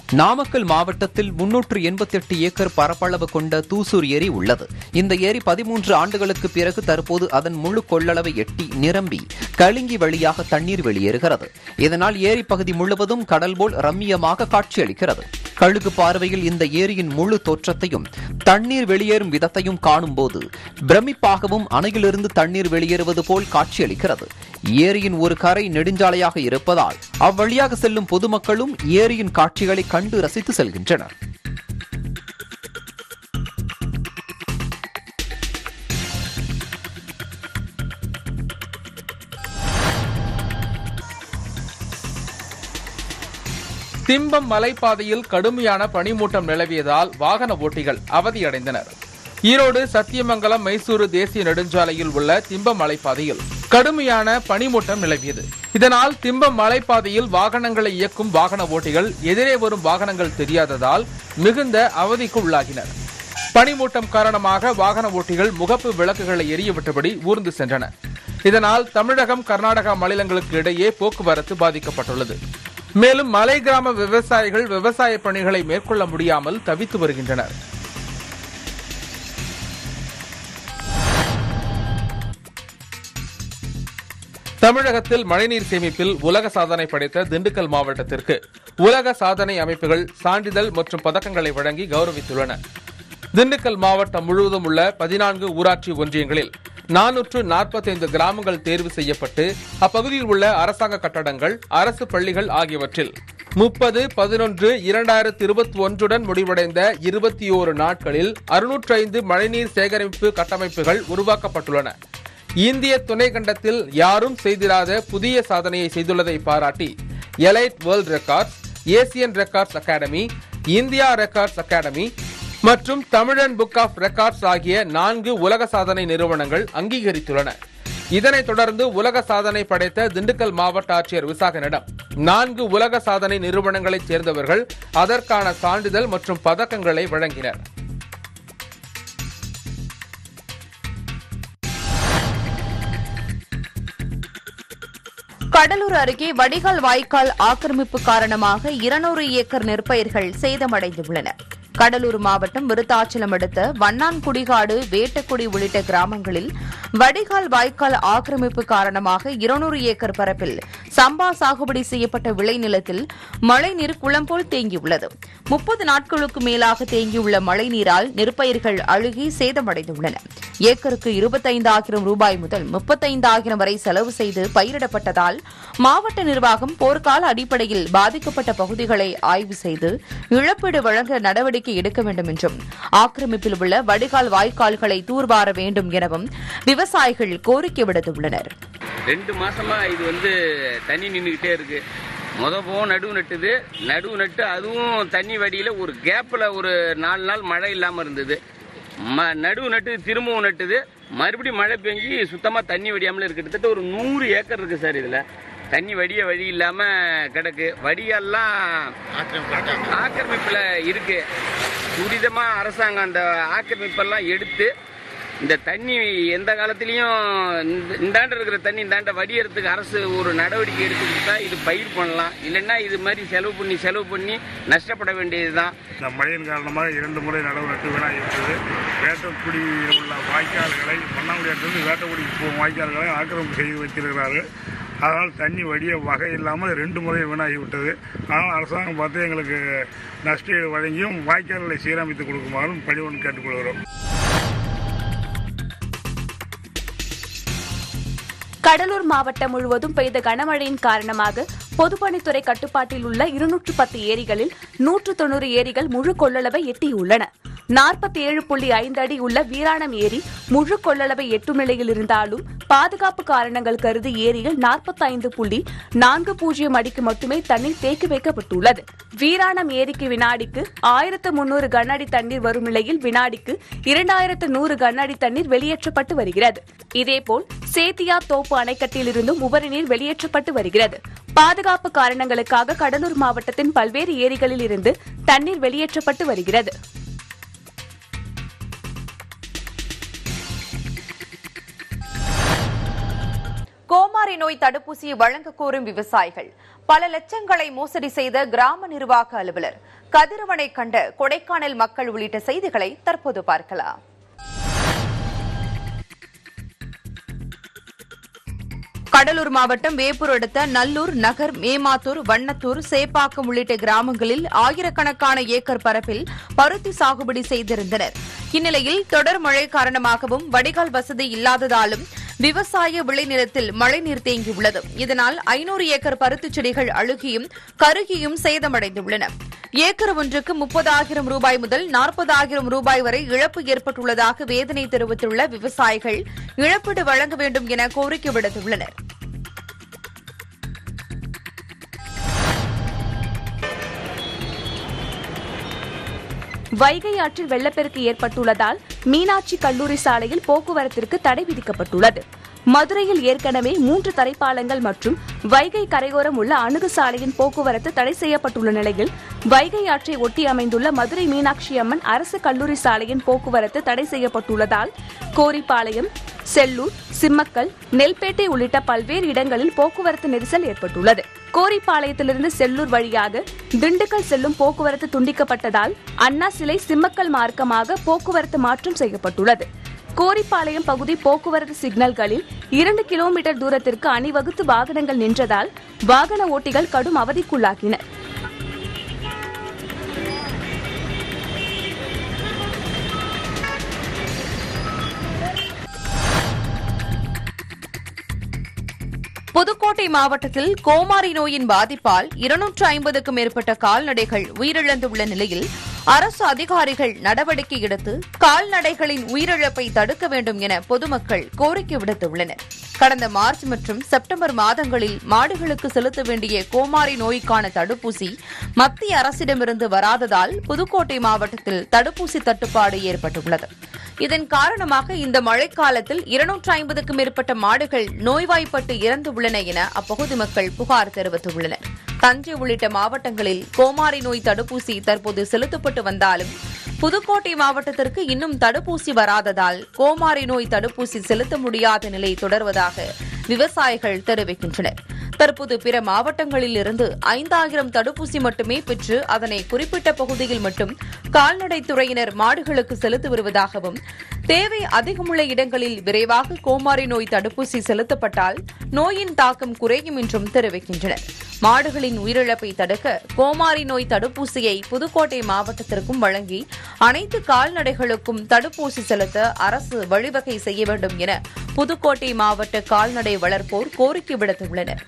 நாமக்கல் மாவட்டத்தில் முன்னூற்று எண்பத்தி எட்டு ஏக்கர் பரப்பளவு கொண்ட தூசூர் ஏரி உள்ளது. இந்த ஏரி பதிமூன்று ஆண்டுகளுக்கு பிறகு தற்போது அதன் முழு கொள்ளளவை எட்டி நிரம்பி கலிங்கி வழியாக தண்ணீர் வெளியேறுகிறது. இதனால் ஏரி பகுதி முழுவதும் கடல் போல் ரம்மியமாக காட்சியளிக்கிறது. கழுகு பார்வையில் இந்த ஏரியின் முழு தோற்றத்தையும் தண்ணீர் வெளியேறும் விதத்தையும் காணும்போது பிரமிப்பாகவும் அணையிலிருந்து தண்ணீர் வெளியேறுவது போல் காட்சியளிக்கிறது. ஏரியின் ஒரு கரை நெடுஞ்சாலையாக இருப்பதால் அவ்வழியாக செல்லும் பொதுமக்களும் ஏரியின் காட்சிகளை கண்டு ரசித்து செல்கின்றனர். திம்பம் மலைப்பாதையில் கடுமையான பனிமூட்டம் நிலவியதால் வாகன ஓட்டிகள் அவதியடைந்தனர். ஈரோடு சத்தியமங்கலம் மைசூரு தேசிய நெடுஞ்சாலையில் உள்ள திம்பம் மலைப்பாதையில் கடுமையான பனிமூட்டம் நிலவியது. இதனால் திம்பம் மலைப்பாதையில் வாகனங்களை இயக்கும் வாகன ஓட்டிகள் எதிரே வரும் வாகனங்கள் தெரியாததால் மிகுந்த அவதிக்கு உள்ளாகினர். பனிமூட்டம் காரணமாக வாகன ஓட்டிகள் முகப்பு விளக்குகளை எரியவிட்டபடி ஊர்ந்து சென்றனர். இதனால் தமிழகம் கர்நாடகா மாநிலங்களுக்கு இடையே போக்குவரத்து பாதிக்கப்பட்டுள்ளது. மேலும் மலை கிராம விவசாயிகள் விவசாய பணிகளை மேற்கொள்ள முடியாமல் தவித்து வருகின்றனர். தமிழகத்தில் மழைநீர் சேமிப்பில் உலக சாதனை படைத்த திண்டுக்கல் மாவட்டத்திற்கு உலக சாதனை அமைப்புகள் சான்றிதழ் மற்றும் பதக்கங்களை வழங்கி கௌரவித்துள்ளன. திண்டுக்கல் மாவட்டம் முழுவதும் உள்ள பதினான்கு ஊராட்சி ஒன்றியங்களில் நானூற்று நாற்பத்தி ஐந்து கிராமங்கள் தேர்வு செய்யப்பட்டு அப்பகுதியில் உள்ள அரசாங்க கட்டடங்கள், அரசு பள்ளிகள் ஆகியவற்றில் முப்பது பதினொன்று இரண்டாயிரத்தி இருபத்தி ஒன்றுடன் முடிவடைந்த இருபத்தி ஓரு நாட்களில் அறுநூற்று ஐந்து மழைநீர் சேகரிப்பு கட்டமைப்புகள் உருவாக்கப்பட்டுள்ளன. இந்திய துணைக்கண்டத்தில் யாரும் செய்திராத புதிய சாதனையை செய்துள்ளதை பாராட்டி elite world records, Asian records academy, India records academy மற்றும் தமிழன் புக் ஆஃப் ரெக்கார்ட்ஸ் ஆகிய நான்கு உலக சாதனை நிறுவனங்கள் அங்கீகரித்துள்ளன. இதனைத் தொடர்ந்து உலக சாதனை படைத்த திண்டுக்கல் மாவட்ட ஆட்சியர் விசாகனிடம் நான்கு உலக சாதனை நிறுவனங்களைச் சேர்ந்தவர்கள் அதற்கான சான்றிதழ் மற்றும் பதக்கங்களை வழங்கினர். கடலூர் அருகே வடிகால் வாய்க்கால் ஆக்கிரமிப்பு காரணமாக இருநூறு ஏக்கர் நெற்பயிர்கள் சேதமடைந்துள்ளன. கடலூர் மாவட்டம் விருத்தாச்சலம் அடுத்த வண்ணான்குடிகாடு, வேட்டக்குடி உள்ளிட்ட கிராமங்களில் வடிகால் வாய்க்கால் ஆக்கிரமிப்பு காரணமாக இருநூறு ஏக்கர் பரப்பில் சம்பா சாகுபடி செய்யப்பட்ட விளைநிலத்தில் மழைநீர் குளம் போல் தேங்கியுள்ளது. முப்பது நாட்களுக்கு மேலாக தேங்கியுள்ள மழைநீரால் நெற்பயிர்கள் அழுகி சேதமடைந்துள்ளன. ஏக்கருக்கு இருபத்தைந்தாயிரம் ரூபாய் முதல் முப்பத்தைந்தாயிரம் வரை செலவு செய்து பயிரிடப்பட்டதால் மாவட்ட நிர்வாகம் போர்க்கால அடிப்படையில் பாதிக்கப்பட்ட பகுதிகளை ஆய்வு செய்து இழப்பீடு வழங்க நடவடிக்கை எடுக்க வேண்டும் என்றும் ஆக்கிரமிப்பில் உள்ள வடிகால் வாய்க்கால்களை தூர்வார வேண்டும் எனவும் விவசாயிகள் கோரிக்கை விடுத்துள்ளனர். ரெண்டு மாசமா இது வந்து தண்ணி நின்றுகிட்டே இருக்கு. முத போகும் நடுவு நட்டுது, நடுவு நட்டு அதுவும் தண்ணி வடியில ஒரு கேப்ல ஒரு நாலு நாள் மழை இல்லாம இருந்தது. நடுவு நட்டு திரும்பவும் நட்டுது, மறுபடியும் மழை பெஞ்சு சுத்தமா தண்ணி வடியாமல் இருக்கு. கிட்டத்தட்ட ஒரு நூறு ஏக்கர் இருக்கு சார். இதுல தண்ணி வடிய வழி இல்லாம கிடக்கு. வடியெல்லாம் ஆக்கிரமிப்புல இருக்கு. துரிதமா அரசாங்கம் அந்த ஆக்கிரமிப்பெல்லாம் எடுத்து இந்த தண்ணி எந்த காலத்திலையும் இந்தாண்ட இருக்கிற தண்ணி இந்தாண்ட வடியறதுக்கு அரசு ஒரு நடவடிக்கை எடுத்து கொடுத்தா இது பயிர் பண்ணலாம். இல்லைன்னா இது மாதிரி செலவு பண்ணி செலவு பண்ணி நஷ்டப்பட வேண்டியதுதான். இந்த மழையின் காரணமாக இரண்டு முறை நடவு நட்டு வீணாகி இருந்தது. வேட்டக்குடியில் உள்ள வாய்க்கால்களை மண்ணாங்குடியிலிருந்து வேட்டக்குடிக்கு போகும் வாய்க்கால்களை ஆக்கிரமிப்பு செய்து வைத்திருக்கிறார்கள். அதனால் தண்ணி வடிய வகை இல்லாமல் ரெண்டு முறை வீணாகிவிட்டது. ஆனால் அரசாங்கம் பார்த்து எங்களுக்கு நஷ்டஈடு வழங்கியும் வாய்க்கால்களை சீரமைத்து கொடுக்குமாறும் பணிவுடன் கேட்டுக்கொள்கிறோம். கடலூர் மாவட்டம் முழுவதும் பெய்த கனமழையின் காரணமாக பொதுப்பணித்துறை கட்டுப்பாட்டில் உள்ள இருநூற்று பத்து ஏரிகளில் நூற்று தொன்னூறு ஏரிகள் முழு கொள்ளளவை எட்டியுள்ளன. நாற்பத்தி ஏழு புள்ளி ஐந்து அடி உள்ள வீராணம் ஏரி முழு கொள்ளளவை எட்டும் நிலையில் இருந்தாலும் பாதுகாப்பு காரணங்கள் கருதி ஏரியில் நாற்பத்தி ஐந்து புள்ளி நான்கு பூஜ்ஜியம் அடிக்கு மட்டுமே தண்ணீர் தேக்கி வைக்கப்பட்டுள்ளது. வீராணம் ஏரிக்கு வினாடிக்கு ஆயிரத்து முன்னூறு கன அடி தண்ணீர் வரும் நிலையில் வினாடிக்கு இரண்டாயிரத்து நூறு கன அடி தண்ணீர் வெளியேற்றப்பட்டு வருகிறது. இதேபோல் சேத்தியா தோப்பு அணைக்கட்டில் இருந்தும் உபரி நீர் வெளியேற்றப்பட்டு வருகிறது. பாதுகாப்பு காரணங்களுக்காக கடலூர் மாவட்டத்தின் பல்வேறு ஏரிகளில் இருந்து தண்ணீர் வெளியேற்றப்பட்டு வருகிறது. கோமாரி கோமாரி நோய் தடுப்பூசியை வழங்க கோரும் விவசாயிகள் பல லட்சங்களை மோசடி செய்த கிராம நிர்வாக அலுவலர் கதிரவனை கண்ட கொடைக்கானல் மக்கள் உள்ளிட்ட செய்திகளை தற்போது பார்க்கலாம். கடலூர் மாவட்டம் வேப்பூர் அடுத்த நல்லூர், நகர், மேமாத்தூர், வண்ணத்தூர், சேப்பாக்கம் உள்ளிட்ட கிராமங்களில் ஆயிரக்கணக்கான ஏக்கர் பரப்பில் பருத்தி சாகுபடி செய்திருந்தனர். இந்நிலையில் தொடர் மழை காரணமாகவும் வடிகால் வசதி இல்லாததாலும் விவசாய விளைநிலத்தில் மழைநீர் தேங்கியுள்ளது. இதனால் ஐநூறு ஏக்கர் பருத்தி செடிகள் அழுகியும் கருகியும் சேதமடைந்துள்ளன. ஏக்கர் ஒன்றுக்கு முப்பதாயிரம் ரூபாய் முதல் நாற்பதாயிரம் ரூபாய் வரை இழப்பு ஏற்பட்டுள்ளதாக வேதனை தெரிவித்துள்ள விவசாயிகள் இழப்பீடு வழங்க வேண்டும் என கோரிக்கை விடுத்துள்ளனர். வைகை ஆற்றில் வெள்ளப்பெருக்கு ஏற்பட்டுள்ளதால் மீனாட்சி கல்லூரி சாலையில் போக்குவரத்திற்கு தடை விதிக்கப்பட்டுள்ளது. மதுரையில் ஏற்கனவே மூன்று தரைப்பாலங்கள் மற்றும் வைகை கரையோரம் உள்ள அணுகு சாலையின் போக்குவரத்து தடை செய்யப்பட்டுள்ள நிலையில் வைகை ஆற்றை ஒட்டி அமைந்துள்ள மதுரை மீனாட்சி அம்மன் அரசு கல்லூரி சாலையின் போக்குவரத்து தடை செய்யப்பட்டுள்ளதால் கோரிப்பாளையம், செல்லூர், சிம்மக்கல், நெல்பேட்டை உள்ளிட்ட பல்வேறு இடங்களில் போக்குவரத்து நெரிசல் ஏற்பட்டுள்ளது. கோரிப்பாளையத்திலிருந்து செல்லூர் வழியாக திண்டுக்கல் செல்லும் போக்குவரத்து துண்டிக்கப்பட்டதால் அண்ணா சிலை, சிம்மக்கல் மார்க்கமாக போக்குவரத்து மாற்றம் செய்யப்பட்டுள்ளது. கோரிப்பாளையம் பகுதி போக்குவரத்து சிக்னல்களில் இரண்டு கிலோமீட்டர் தூரத்திற்கு அணிவகுத்து வாகனங்கள் நின்றதால் வாகன ஓட்டிகள் கடும் அவதிக்குள்ளாகினர். புதுக்கோட்டை மாவட்டத்தில் கோமாரி நோயின் பாதிப்பால் இருநூற்று ஐம்பதுக்கும் மேற்பட்ட கால்நடைகள் உயிரிழந்துள்ள நிலையில் அரசு அதிகாரிகள் நடவடிக்கை எடுத்து கால்நடைகளின் உயிரிழப்பை தடுக்க வேண்டும் என பொதுமக்கள் கோரிக்கை விடுத்துள்ளனர். கடந்த மார்ச் மற்றும் செப்டம்பர் மாதங்களில் மாடுகளுக்கு செலுத்த வேண்டிய கோமாரி நோய்க்கான தடுப்பூசி மத்திய அரசிடமிருந்து வராததால் புதுக்கோட்டை மாவட்டத்தில் தடுப்பூசி தட்டுப்பாடு ஏற்பட்டுள்ளது. இதன் காரணமாக இந்த மழைக்காலத்தில் இருநூற்று ஐம்பதுக்கும் மேற்பட்ட மாடுகள் நோய்வாய்ப்பட்டு இறந்துள்ளன என அப்பகுதி மக்கள் புகார் தெரிவித்துள்ளனர். தஞ்சை உள்ளிட்ட மாவட்டங்களில் கோமாரி நோய் தடுப்பூசி தற்போது செலுத்தப்பட்டு வந்தாலும் புதுக்கோட்டை மாவட்டத்திற்கு இன்னும் தடுப்பூசி வராததால் கோமாரி நோய் தடுப்பூசி செலுத்த முடியாத நிலை தொடர்வதாக விவசாயிகள் தெரிவிக்கின்றனர். தற்போது பிற மாவட்டங்களில் இருந்து ஐந்தாயிரம் தடுப்பூசி மட்டுமே பெற்று அதனை குறிப்பிட்ட பகுதியில் மட்டும் கால்நடைத்துறையினர் மாடுகளுக்கு செலுத்தி வருவதாகவும் தேவை அதிகமுள்ள இடங்களில் விரைவாக கோமாரி நோய் தடுப்பூசி செலுத்தப்பட்டால் நோயின் தாக்கம் குறையும் என்றும் தெரிவிக்கின்றனர். மாடுகளின் உயிரிழப்பை தடுக்க கோமாரி நோய் தடுப்பூசியை புதுக்கோட்டை மாவட்டத்திற்கும் வழங்கி அனைத்து கால்நடைகளுக்கும் தடுப்பூசி செலுத்த அரசு வழிவகை செய்ய வேண்டும் என புதுக்கோட்டை மாவட்ட கால்நடை வளர்ப்போர் கோரிக்கை விடுத்துள்ளனர்.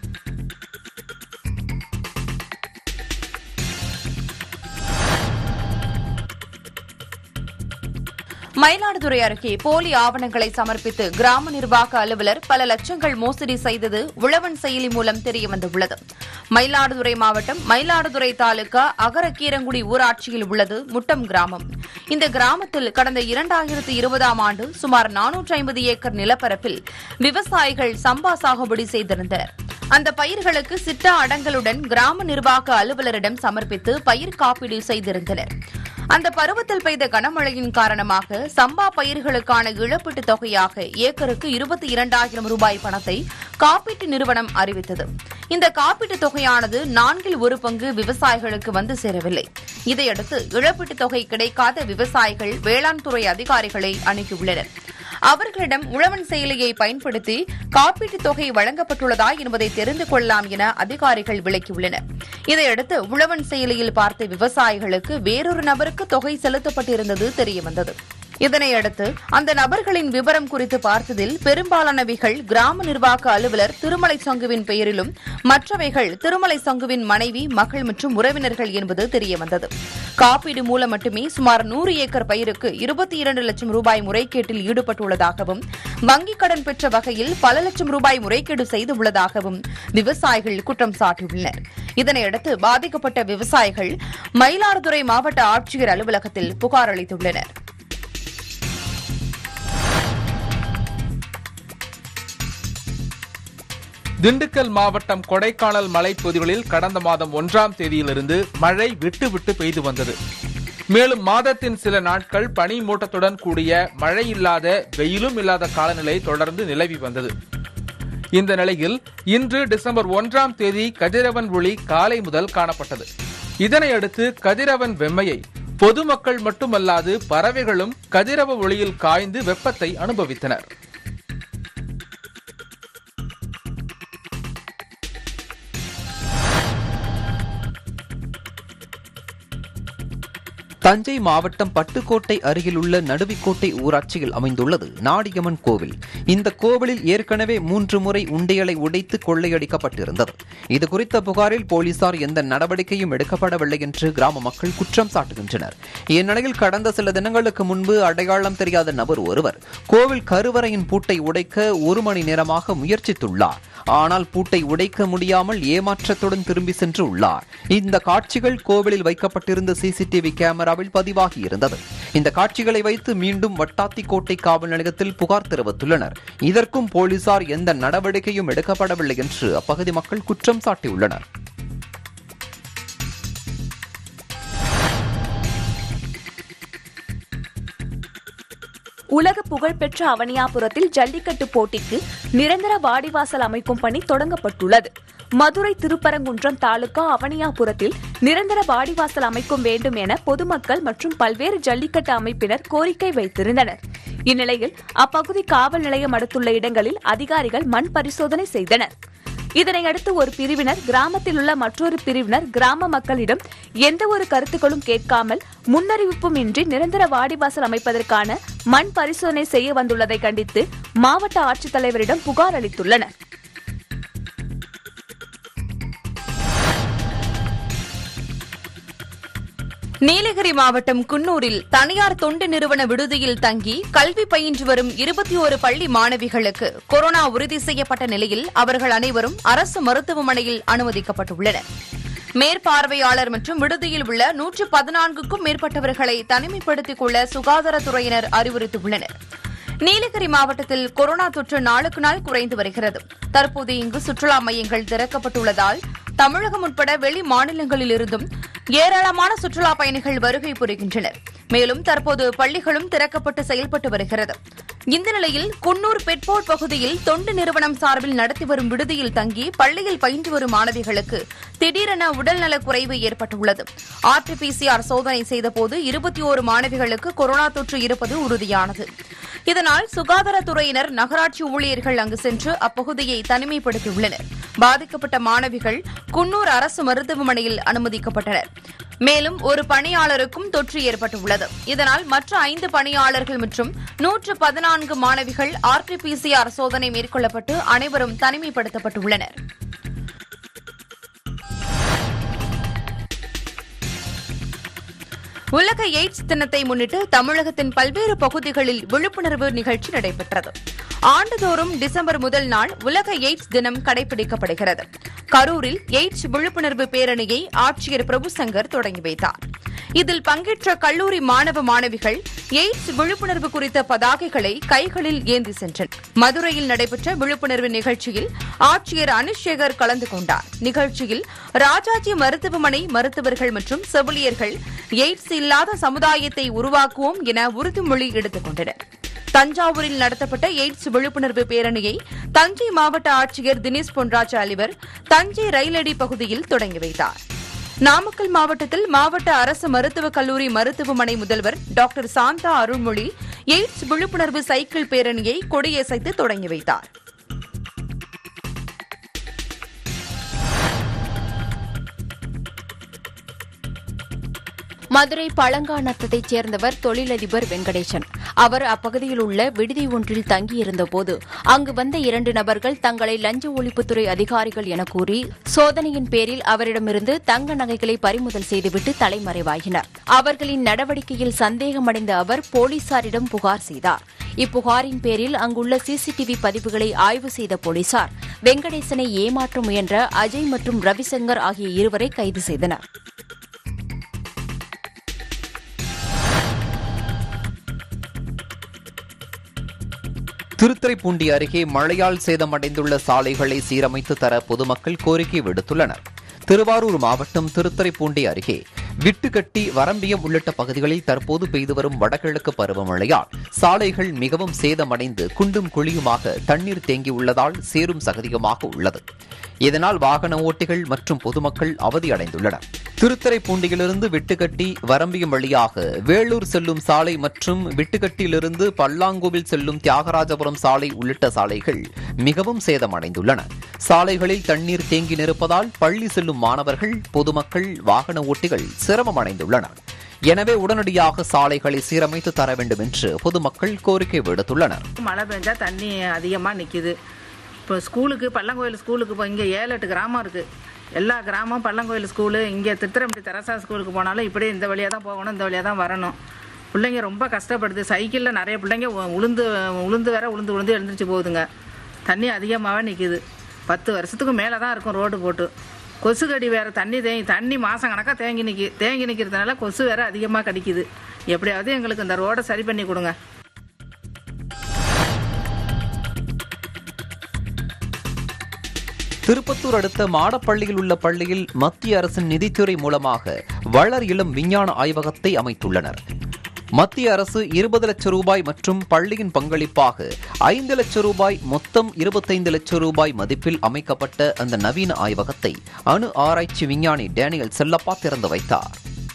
மயிலாடுதுறை அருகே போலி ஆவணங்களை சமர்ப்பித்து கிராம நிர்வாக அலுவலர் பல லட்சங்கள் மோசடி செய்தது உழவன் செயலி மூலம் தெரியவந்துள்ளது. மயிலாடுதுறை மாவட்டம் மயிலாடுதுறை தாலுகா அகரக்கீரங்குடி ஊராட்சியில் உள்ளது முட்டம் கிராமம். இந்த கிராமத்தில் கடந்த இரண்டாயிரத்து இருபதாம் ஆண்டு சுமார் நானூற்று ஐம்பது ஏக்கர் நிலப்பரப்பில் விவசாயிகள் சம்பா சாகுபடி செய்திருந்தனர். அந்த பயிர்களுக்கு சிட்டா அடங்கலுடன் கிராம நிர்வாக அலுவலரிடம் சமர்ப்பித்து பயிர் காப்பீடு செய்திருந்தனர். அந்த பருவத்தில் பெய்த கனமழையின் காரணமாக சம்பா பயிர்களுக்கான இழப்பீட்டுத் தொகையாக ஏக்கருக்கு இருபத்தி இரண்டாயிரம் ரூபாய் பணத்தை காப்பீட்டு நிறுவனம் அறிவித்தது. இந்த காப்பீட்டுத் தொகையானது நான்கில் ஒரு பங்கு விவசாயிகளுக்கு வந்து சேரவில்லை. இதையடுத்து இழப்பீட்டுத் தொகை கிடைக்காத விவசாயிகள் வேளாண் துறை அதிகாரிகளை அணுகியுள்ளனர். அவர்களிடம் உழவன் செயலியை பயன்படுத்தி காப்பீட்டுத் தொகை வழங்கப்பட்டுள்ளதா என்பதை தெரிந்து கொள்ளலாம் என அதிகாரிகள் விளக்கியுள்ளனர். இதையடுத்து உழவன் செயலியில் பார்த்த விவசாயிகளுக்கு வேறொரு நபருக்கு தொகை செலுத்தப்பட்டிருந்தது தெரியவந்தது. இதனையடுத்து அந்த நபர்களின் விவரம் குறித்து பார்த்ததில் பெரும்பாலானவைகள் கிராம நிர்வாக அலுவலர் திருமலை சங்குவின் பெயரிலும் மற்றவைகள் திருமலை சங்குவின் மனைவி, மகள் மற்றும் உறவினர்கள் என்பது தெரியவந்தது. காப்பீடு மூலம் மட்டுமே சுமார் நூறு ஏக்கர் பயிருக்கு இருபத்தி இரண்டு லட்சம் ரூபாய் முறைகேட்டில் ஈடுபட்டுள்ளதாகவும் வங்கிக் கடன் பெற்ற வகையில் பல லட்சம் ரூபாய் முறைகேடு செய்துள்ளதாகவும் விவசாயிகள் குற்றம் சாட்டியுள்ளனர். இதனையடுத்து பாதிக்கப்பட்ட விவசாயிகள் மயிலாடுதுறை மாவட்ட ஆட்சியர் அலுவலகத்தில் புகார் அளித்துள்ளனர். திண்டுக்கல் மாவட்டம் கொடைக்கானல் மலைப்பகுதிகளில் கடந்த மாதம் ஒன்றாம் தேதியிலிருந்து மழை விட்டு விட்டு பெய்து வந்தது. மேலும் மாதத்தின் சில நாட்கள் பனி மூட்டத்துடன் கூடிய மழை இல்லாத, வெயிலும் இல்லாத காலநிலை தொடர்ந்து நிலவி வந்தது. இந்த நிலையில் இன்று டிசம்பர் ஒன்றாம் தேதி கதிரவன் ஒளி காலை முதல் காணப்பட்டது. இதனையடுத்து கதிரவன் வெம்மையை பொதுமக்கள் மட்டுமல்லாது பறவைகளும் கதிரவ ஒளியில் காய்ந்து வெப்பத்தை அனுபவித்தனர். தஞ்சை மாவட்டம் பட்டுக்கோட்டை அருகில் உள்ள நடுவிக்கோட்டை ஊராட்சியில் அமைந்துள்ளது நாடியம்மன் கோவில். இந்த கோவிலில் ஏற்கனவே மூன்று முறை உண்டியலை உடைத்து கொள்ளையடிக்கப்பட்டிருந்தது. இதுகுறித்த புகாரில் போலீசார் எந்த நடவடிக்கையும் எடுக்கப்படவில்லை என்று கிராம மக்கள் குற்றம் சாட்டுகின்றனர். இந்நிலையில் கடந்த சில தினங்களுக்கு முன்பு அடையாளம் தெரியாத நபர் ஒருவர் கோவில் கருவறையின் பூட்டை உடைக்க ஒரு மணி நேரமாக முயற்சித்துள்ளார். ஆனால் பூட்டை உடைக்க முடியாமல் ஏமாற்றத்துடன் திரும்பி சென்று உள்ளார். இந்த காட்சிகள் கோவிலில் வைக்கப்பட்டிருந்த சிசிடிவி கேமராவில் பதிவாகி இருந்தது. இந்த காட்சிகளை வைத்து மீண்டும் வட்டாத்திக்கோட்டை காவல் நிலையத்தில் புகார் தெரிவித்துள்ளனர். இதற்கும் போலீசார் எந்த நடவடிக்கையும் எடுக்கப்படவில்லை என்று அப்பகுதி மக்கள் குற்றம் சாட்டியுள்ளனர். உலக புகழ்பெற்ற அவனியாபுரத்தில் ஜல்லிக்கட்டு போட்டிக்கு நிரந்தர வாடிவாசல் அமைக்கும் பணி தொடங்கப்பட்டுள்ளது. மதுரை திருப்பரங்குன்றம் தாலுகா அவனியாபுரத்தில் நிரந்தர வாடிவாசல் அமைக்கும் வேண்டும் என பொதுமக்கள் மற்றும் பல்வேறு ஜல்லிக்கட்டு அமைப்பினர் கோரிக்கை வைத்திருந்தனர். இந்நிலையில் அப்பகுதி காவல் நிலையம் அடுத்துள்ள இடங்களில் அதிகாரிகள் மண் பரிசோதனை செய்தனர். இதனையடுத்து ஒரு பிரிவினர் கிராமத்தில் உள்ள மற்றொரு பிரிவினர் கிராம மக்களிடம் எந்த ஒரு கருத்துக்களும் கேட்காமல் முன்னறிவிப்பும் இன்றி நிரந்தர வாடிவாசல் அமைப்பதற்கான மண் பரிசோதனை செய்ய வந்துள்ளதை கண்டித்து மாவட்ட ஆட்சித்தலைவரிடம் புகார் அளித்துள்ளனர். நீலகிரி மாவட்டம் குன்னூரில் தனியார் தொண்டு நிறுவன விடுதியில் தங்கி கல்வி பயின்று வரும் இருபத்தி ஒரு பள்ளி மாணவிகளுக்கு கொரோனா உறுதி செய்யப்பட்ட நிலையில் அவர்கள் அனைவரும் அரசு மருத்துவமனையில் அனுமதிக்கப்பட்டுள்ளனர். மேற்பார்வையாளர் மற்றும் விடுதியில் உள்ள நூற்று பதினான்குக்கும் மேற்பட்டவர்களை தனிமைப்படுத்திக் கொள்ள சுகாதாரத்துறையினர் அறிவுறுத்தியுள்ளனர். நீலகிரி மாவட்டத்தில் கொரோனா தொற்று நாளுக்கு நாள் குறைந்து வருகிறது. தற்போது இங்கு சுற்றுலா மையங்கள் திறக்கப்பட்டுள்ளதால் தமிழகம் உட்பட வெளி மாநிலங்களிலிருந்தும் ஏராளமான சுற்றுலா பயணிகள் வருகை புரிகின்றனர். மேலும் தற்போது பள்ளிகளும் திறக்கப்பட்டு செயல்பட்டு வருகிறது. இந்த நிலையில் குன்னூர் பெட்போர்ட் பகுதியில் தொண்டு நிறுவனம் சார்பில் நடத்தி வரும் விடுதியில் தங்கி பள்ளியில் பயின்று வரும் மாணவிகளுக்கு திடீரென உடல்நலக் குறைவு ஏற்பட்டுள்ளது. ஆர்டிபிசிஆர் சோதனை செய்தபோது இருபத்தி ஒரு மாணவிகளுக்கு கொரோனா தொற்று இருப்பது உறுதியானது. இதனால் சுகாதாரத்துறையினர் நகராட்சி ஊழியர்கள் அங்கு சென்று அப்பகுதியை தனிமைப்படுத்தியுள்ளனர். பாதிக்கப்பட்ட மாணவிகள் குன்னூர் அரசு மருத்துவமனையில் அனுமதிக்கப்பட்டனர். மேலும் ஒரு பணியாளருக்கும் தொற்று ஏற்பட்டுள்ளது. இதனால் மற்ற ஐந்து பணியாளர்கள் மற்றும் நூற்று பதினான்கு மாணவிகள் ஆர்டிபிசிஆர் சோதனை மேற்கொள்ளப்பட்டு அனைவரும் தனிமைப்படுத்தப்பட்டுள்ளனர். உலக எய்ட்ஸ் தினத்தை முன்னிட்டு தமிழகத்தின் பல்வேறு பகுதிகளில் விழிப்புணர்வு நிகழ்ச்சி நடைபெற்றது. ஆண்டுதோறும் டிசம்பர் முதல் நாள் உலக எய்ட்ஸ் தினம் கடைபிடிக்கப்படுகிறது. கரூரில் எய்ட்ஸ் விழிப்புணர்வு பேரணியை ஆட்சியர் பிரபுசங்கர் தொடங்கி வைத்தார். இதில் பங்கேற்ற கல்லூரி மாணவ மாணவிகள் எய்ட்ஸ் விழிப்புணர்வு குறித்த பதாகைகளை கைகளில் ஏந்தி சென்றனர். மதுரையில் நடைபெற்ற விழிப்புணர்வு நிகழ்ச்சியில் ஆட்சியர் அனுஷேகர் கலந்து கொண்டார். நிகழ்ச்சியில் ராஜாஜி மருத்துவமனை மருத்துவர்கள் மற்றும் செவிலியர்கள் எய்ட்ஸ் இல்லாத சமுதாயத்தை உருவாக்குவோம் என உறுதிமொழி எடுத்துக் கொண்டனர். தஞ்சாவூரில் நடத்தப்பட்ட எய்ட்ஸ் விழிப்புணர்வு பேரணியை தஞ்சை மாவட்ட ஆட்சியர் தினேஷ் பொன்ராஜ் அலிவர் தஞ்சை ரயிலடி பகுதியில் தொடங்கி வைத்தார். நாமக்கல் மாவட்டத்தில் மாவட்ட அரசு மருத்துவக் கல்லூரி மருத்துவமனை முதல்வர் டாக்டர் சாந்தா அருள்மொழி எய்ட்ஸ் விழிப்புணர்வு சைக்கிள் பேரணியை கொடியசைத்து தொடங்கி வைத்தார். மதுரை பழங்காநத்தத்தைச் சேர்ந்தவர் தொழிலதிபர் வெங்கடேசன். அவர் அப்பகுதியில் உள்ள விடுதி ஒன்றில் தங்கியிருந்தபோது அங்கு வந்த இரண்டு நபர்கள் தங்களை லஞ்ச ஒழிப்புத்துறை அதிகாரிகள் என கூறி சோதனையின் பேரில் அவரிடமிருந்து தங்க நகைகளை பறிமுதல் செய்துவிட்டு தலைமறைவாகினர். அவர்களின் நடவடிக்கையில் சந்தேகமடைந்த அவர் போலீசாரிடம் புகார் செய்தார். இப்புகாரின் பேரில் அங்குள்ள சிசிடிவி பதிவுகளை ஆய்வு செய்த போலீசார் வெங்கடேசனை ஏமாற்ற முயன்ற அஜய் மற்றும் ரவிசங்கர் ஆகிய இருவரை கைது செய்தனர். திருத்துறைப்பூண்டி அருகே மழையால் சேதமடைந்துள்ள சாலைகளை சீரமைத்து தர பொதுமக்கள் கோரிக்கை விடுத்துள்ளனர். திருவாரூர் மாவட்டம் திருத்துறைப்பூண்டி அருகே விட்டுக்கட்டி வரம்பியம் உள்ளிட்ட பகுதிகளில் தற்போது பெய்து வரும் வடகிழக்கு பருவமழையால் சாலைகள் மிகவும் சேதமடைந்து குண்டும் குழியுமாக தண்ணீர் தேங்கியுள்ளதால் சேரும் சகதியுமாக உள்ளது. இதனால் வாகன ஓட்டிகள் மற்றும் பொதுமக்கள் அவதியடைந்துள்ளனர். திருத்துறைப்பூண்டியிலிருந்து விட்டுக்கட்டி வரம்பியம் வழியாக வேலூர் செல்லும் சாலை மற்றும் விட்டுக்கட்டியிலிருந்து பல்லாங்கோவில் செல்லும் தியாகராஜபுரம் சாலை உள்ளிட்ட சாலைகள் மிகவும் சேதமடைந்துள்ளன. சாலைகளில் தண்ணீர் தேங்கி நிற்பதால் பள்ளி செல்லும் மாணவர்கள், பொதுமக்கள், வாகன ஓட்டிகள் சிரமம் அடைந்துள்ளனர். எனவே உடனடியாக சாலைகளை சீரமைத்து தர வேண்டும் என்று பொதுமக்கள் கோரிக்கை விடுத்துள்ளனர். மழை பெஞ்சா தண்ணி அதிகமாக நிற்கிது. இப்போ ஸ்கூலுக்கு பள்ளங்கோயில் ஸ்கூலுக்கு இப்போ இங்கே ஏழு எட்டு கிராமம் இருக்குது. எல்லா கிராமம் பள்ளங்கோயில் ஸ்கூலு, இங்கே திருத்திரம்பட்டி தெரசா ஸ்கூலுக்கு போனாலும் இப்படியே இந்த வழியாக தான் போகணும், இந்த வழியாக தான் வரணும். பிள்ளைங்க ரொம்ப கஷ்டப்படுது. சைக்கிளில் நிறைய பிள்ளைங்க உளுந்து உளுந்து வேற உளுந்து உளுந்து எழுந்திரிச்சு போகுதுங்க. தண்ணி அதிகமாகவே நிற்கிது. பத்து வருஷத்துக்கு மேலே தான் இருக்கும் ரோடு போட்டு. கொசுக்கடி வேறு தண்ணி தேங்கி தண்ணி மாதம் கணக்காக தேங்கி நிற்கி தேங்கி நிற்கிறதுனால கொசு வேறு அதிகமாக கடிக்குது. எப்படியாவது எங்களுக்கு இந்த ரோடை சரி பண்ணி கொடுங்க. திருப்பத்தூர் அடுத்த மாடப்பள்ளியில் உள்ள பள்ளியில் மத்திய அரசின் நிதித்துறை மூலமாக வளர் இளம் விஞ்ஞான ஆய்வகத்தை அமைத்துள்ளனர். மத்திய அரசு இருபது லட்சம் ரூபாய் மற்றும் பள்ளியின் பங்களிப்பாக ஐந்து லட்சம் ரூபாய், மொத்தம் இருபத்தைந்து லட்சம் ரூபாய் மதிப்பில் அமைக்கப்பட்ட அந்த நவீன ஆய்வகத்தை அணு ஆராய்ச்சி விஞ்ஞானி டேனியல் செல்லப்பா திறந்து வைத்தார்.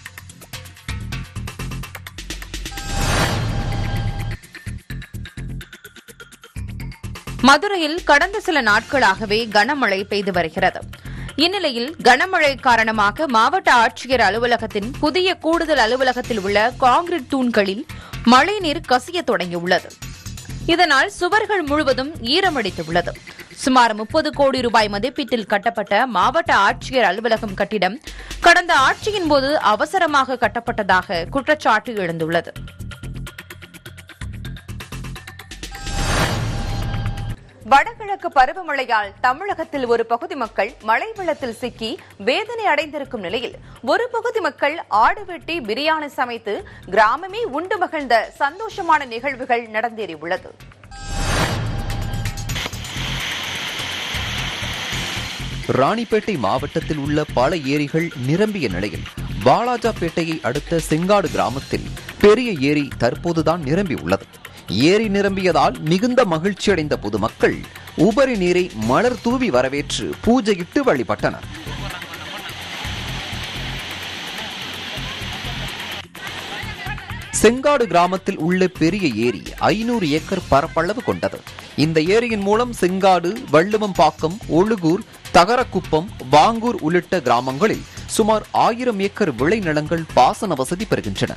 மதுரையில் கடந்த சில நாட்களாகவே கனமழை பெய்து வருகிறது. இந்நிலையில் கனமழை காரணமாக மாவட்ட ஆட்சியர் அலுவலகத்தின் புதிய கூடுதல் அலுவலகத்தில் உள்ள கான்கிரீட் தூண்களில் மழைநீர் கசிய தொடங்கியுள்ளது. இதனால் சுவர்கள் முழுவதும் ஈரமடித்துள்ளது. சுமார் முப்பது கோடி ரூபாய் மதிப்பீட்டில் கட்டப்பட்ட மாவட்ட ஆட்சியர் அலுவலகம் கட்டிடம் கடந்த ஆட்சியின் போது அவசரமாக கட்டப்பட்டதாக குற்றச்சாட்டு எழுந்துள்ளது. வடகிழக்கு பருவமழையால் தமிழகத்தில் ஒரு பகுதி மக்கள் மழை வெள்ளத்தில் சிக்கி வேதனை அடைந்திருக்கும் நிலையில் ஒரு பகுதி மக்கள் ஆடு வெட்டி பிரியாணி சமைத்து கிராமமே உண்டு மகிழ்ந்த சந்தோஷமான நிகழ்வுகள் நடந்தேறியுள்ளது. ராணிப்பேட்டை மாவட்டத்தில் உள்ள பல ஏரிகள் நிரம்பிய நிலையில் வாலாஜாபேட்டையை அடுத்த செங்காடு கிராமத்தில் பெரிய ஏரி தற்போதுதான் நிரம்பியுள்ளது. ஏரி நிரம்பியதால் மிகுந்த மகிழ்ச்சியடைந்த பொதுமக்கள் உபரி நீரை மலர் தூவி வரவேற்று பூஜையிட்டு வழிபட்டனர். செங்காடு கிராமத்தில் உள்ள பெரிய ஏரி ஐநூறு ஏக்கர் பரப்பளவு கொண்டது. இந்த ஏரியின் மூலம் செங்காடு, வள்ளுவம்பாக்கம், ஒழுகூர், தகரக்குப்பம், வாங்கூர் உள்ளிட்ட கிராமங்களில் சுமார் ஆயிரம் ஏக்கர் விளைநிலங்கள் பாசன வசதி பெறுகின்றன.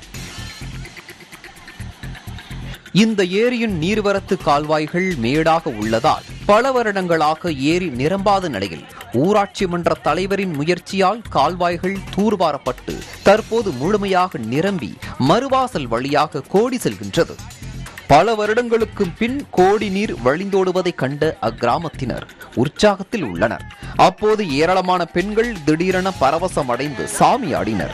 இந்த ஏரியின் நீர்வரத்து கால்வாய்கள் மேடாக உள்ளதால் பல வருடங்களாக ஏரி நிரம்பாத நிலையில் ஊராட்சி மன்ற தலைவரின் முயற்சியால் கால்வாய்கள் தூர்வாரப்பட்டு தற்போது முழுமையாக நிரம்பி மறுவாசல் வழியாக கோடி செல்கின்றது. பல வருடங்களுக்கு பின் கோடி நீர் வழிந்தோடுவதை கண்ட அக்கிராமத்தினர் உற்சாகத்தில் உள்ளனர். அப்போது ஏராளமான பெண்கள் திடீரென பரவசமடைந்து சாமி ஆடினர்.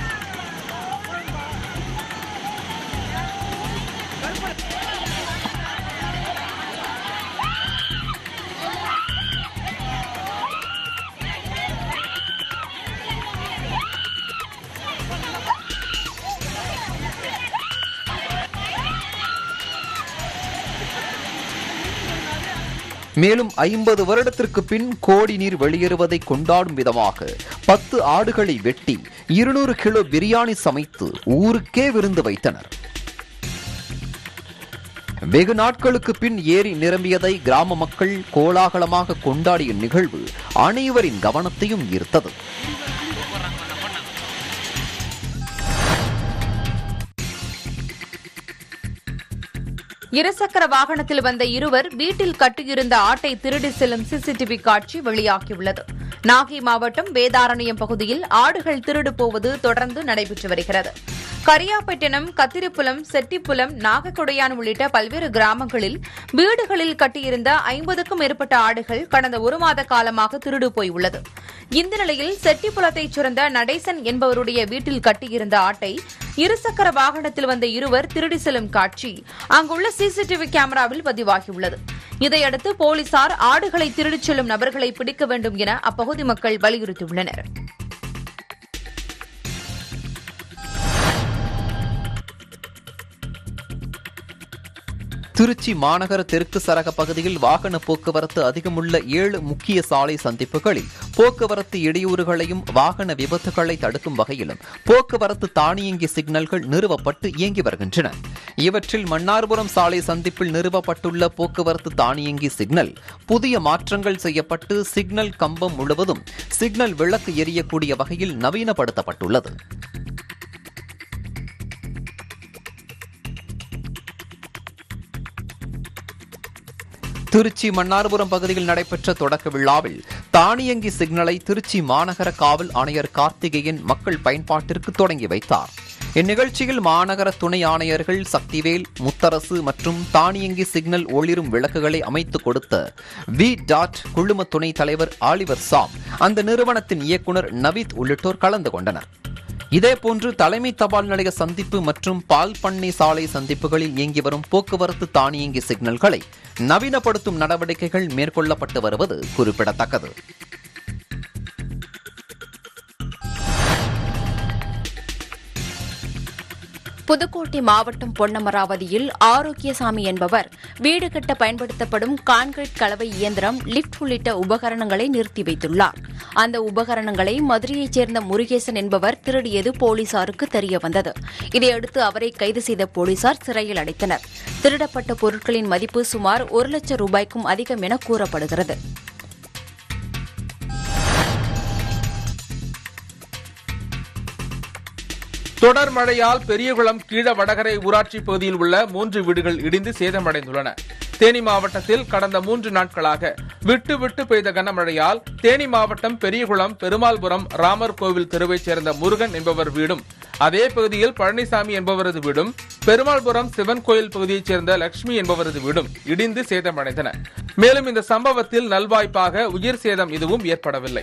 மேலும் ஐம்பது வருடத்திற்கு பின் கோடி நீர் வெளியேறுவதை கொண்டாடும் விதமாக பத்து ஆடுகளை வெட்டி இருநூறு கிலோ பிரியாணி சமைத்து ஊருக்கே விருந்து வைத்தனர். வெகு நாட்களுக்கு பின் ஏரி நிரம்பியதை கிராம மக்கள் கோலாகலமாக கொண்டாடிய நிகழ்வு அனைவரின் கவனத்தையும் ஈர்த்தது. இருசக்கர வாகனத்தில் வந்த இருவர் வீட்டில் கட்டியிருந்த ஆட்டை திருடி செல்லும் சிசிடிவி காட்சி வெளியாகியுள்ளது. நாகை மாவட்டம் வேதாரண்யம் பகுதியில் ஆடுகள் திருடு போவது தொடர்ந்து நடைபெற்று வருகிறது. கரியாப்பட்டினம், கத்திரிப்புலம், செட்டிப்புலம், நாகக்கொடையான் உள்ளிட்ட பல்வேறு கிராமங்களில் வீடுகளில் கட்டியிருந்த ஐம்பதுக்கும் மேற்பட்ட ஆடுகள் கடந்த ஒரு மாத காலமாக திருடு போயுள்ளது. இந்த நிலையில் செட்டிப்புலத்தைச் சேர்ந்த நடேசன் என்பவருடைய வீட்டில் கட்டியிருந்த ஆட்டை இருசக்கர வாகனத்தில் வந்த இருவர் திருடி செல்லும் காட்சி அங்குள்ள சிசிடிவி கேமராவில் பதிவாகியுள்ளது. இதையடுத்து போலீசார் ஆடுகளை திருடிச் செல்லும் நபர்களை பிடிக்க வேண்டும் என அப்பகுதி மக்கள் வலியுறுத்தியுள்ளனர். திருச்சி மாநகர தெற்கு சரக பகுதியில் வாகன போக்குவரத்து அதிகமுள்ள ஏழு முக்கிய சாலை சந்திப்புகளில் போக்குவரத்து இடையூறுகளையும் வாகன விபத்துகளை தடுக்கும் வகையிலும் போக்குவரத்து தானியங்கி சிக்னல்கள் நிறுவப்பட்டு இயங்கி வருகின்றன. இவற்றில் மன்னார்புரம் சாலை சந்திப்பில் நிறுவப்பட்டுள்ள போக்குவரத்து தானியங்கி சிக்னல் புதிய மாற்றங்கள் செய்யப்பட்டு சிக்னல் கம்பம் முழுவதும் சிக்னல் விளக்கு எரியக்கூடிய வகையில் நவீனப்படுத்தப்பட்டுள்ளது. திருச்சி மன்னார்புரம் பகுதியில் நடைபெற்ற தொடக்க விழாவில் தானியங்கி சிக்னலை திருச்சி மாநகர காவல் ஆணையர் கார்த்திகேயன் மக்கள் பயன்பாட்டிற்கு தொடங்கி வைத்தார். இந்நிகழ்ச்சியில் மாநகர துணை ஆணையர்கள் சக்திவேல், முத்தரசு மற்றும் தானியங்கி சிக்னல் ஒளிரும் விளக்குகளை அமைத்துக் கொடுத்த வி டாட் குழும துணைத் தலைவர் ஆலிவர் சாம், அந்த நிறுவனத்தின் இயக்குநர் நவீத் உள்ளிட்டோர் கலந்து கொண்டனர். இதேபோன்று தலைமை தபால் நிலைய சந்திப்பு மற்றும் பால் பண்ணை சாலை சந்திப்புகளில் இயங்கி வரும் போக்குவரத்து தானியங்கி சிக்னல்களை நவீனப்படுத்தும் நடவடிக்கைகள் மேற்கொள்ளப்பட்டு வருவது குறிப்பிடத்தக்கது. புதுக்கோட்டை மாவட்டம் பொன்னமராவதியில் ஆரோக்கியசாமி என்பவர் வீடு கட்ட பயன்படுத்தப்படும் கான்கிரீட் கலவை இயந்திரம், லிப்ட் உள்ளிட்ட உபகரணங்களை நிறுத்தி வைத்துள்ளார். அந்த உபகரணங்களை மதுரையைச் சேர்ந்த முருகேசன் என்பவர் திருடியது போலீசாருக்கு தெரியவந்தது. இதையடுத்து அவரை கைது செய்த போலீசார் சிறையில் அடைத்தனர். திருடப்பட்ட பொருட்களின் மதிப்பு சுமார் ஒரு லட்சம் ரூபாய்க்கும் அதிகம் என கூறப்படுகிறது. தொடர் மழையால் பெரியகுளம் கீழ வடகரை ஊராட்சி பகுதியில் உள்ள மூன்று வீடுகள் இடிந்து சேதமடைந்துள்ளன. தேனி மாவட்டத்தில் கடந்த மூன்று நாட்களாக விட்டு விட்டு பெய்த கனமழையால் தேனி மாவட்டம் பெரியகுளம் பெருமாள்புரம் ராமர் கோவில் தெருவைச் சேர்ந்த முருகன் என்பவர் வீடும், அதே பகுதியில் பழனிசாமி என்பவரது வீடும், பெருமாள்புரம் சிவன் கோயில் பகுதியைச் சேர்ந்த லட்சுமி என்பவரது வீடும் இடிந்து சேதமடைந்தன. மேலும் இந்த சம்பவத்தில் நல்வாய்ப்பாக உயிர் சேதம் எதுவும் ஏற்படவில்லை.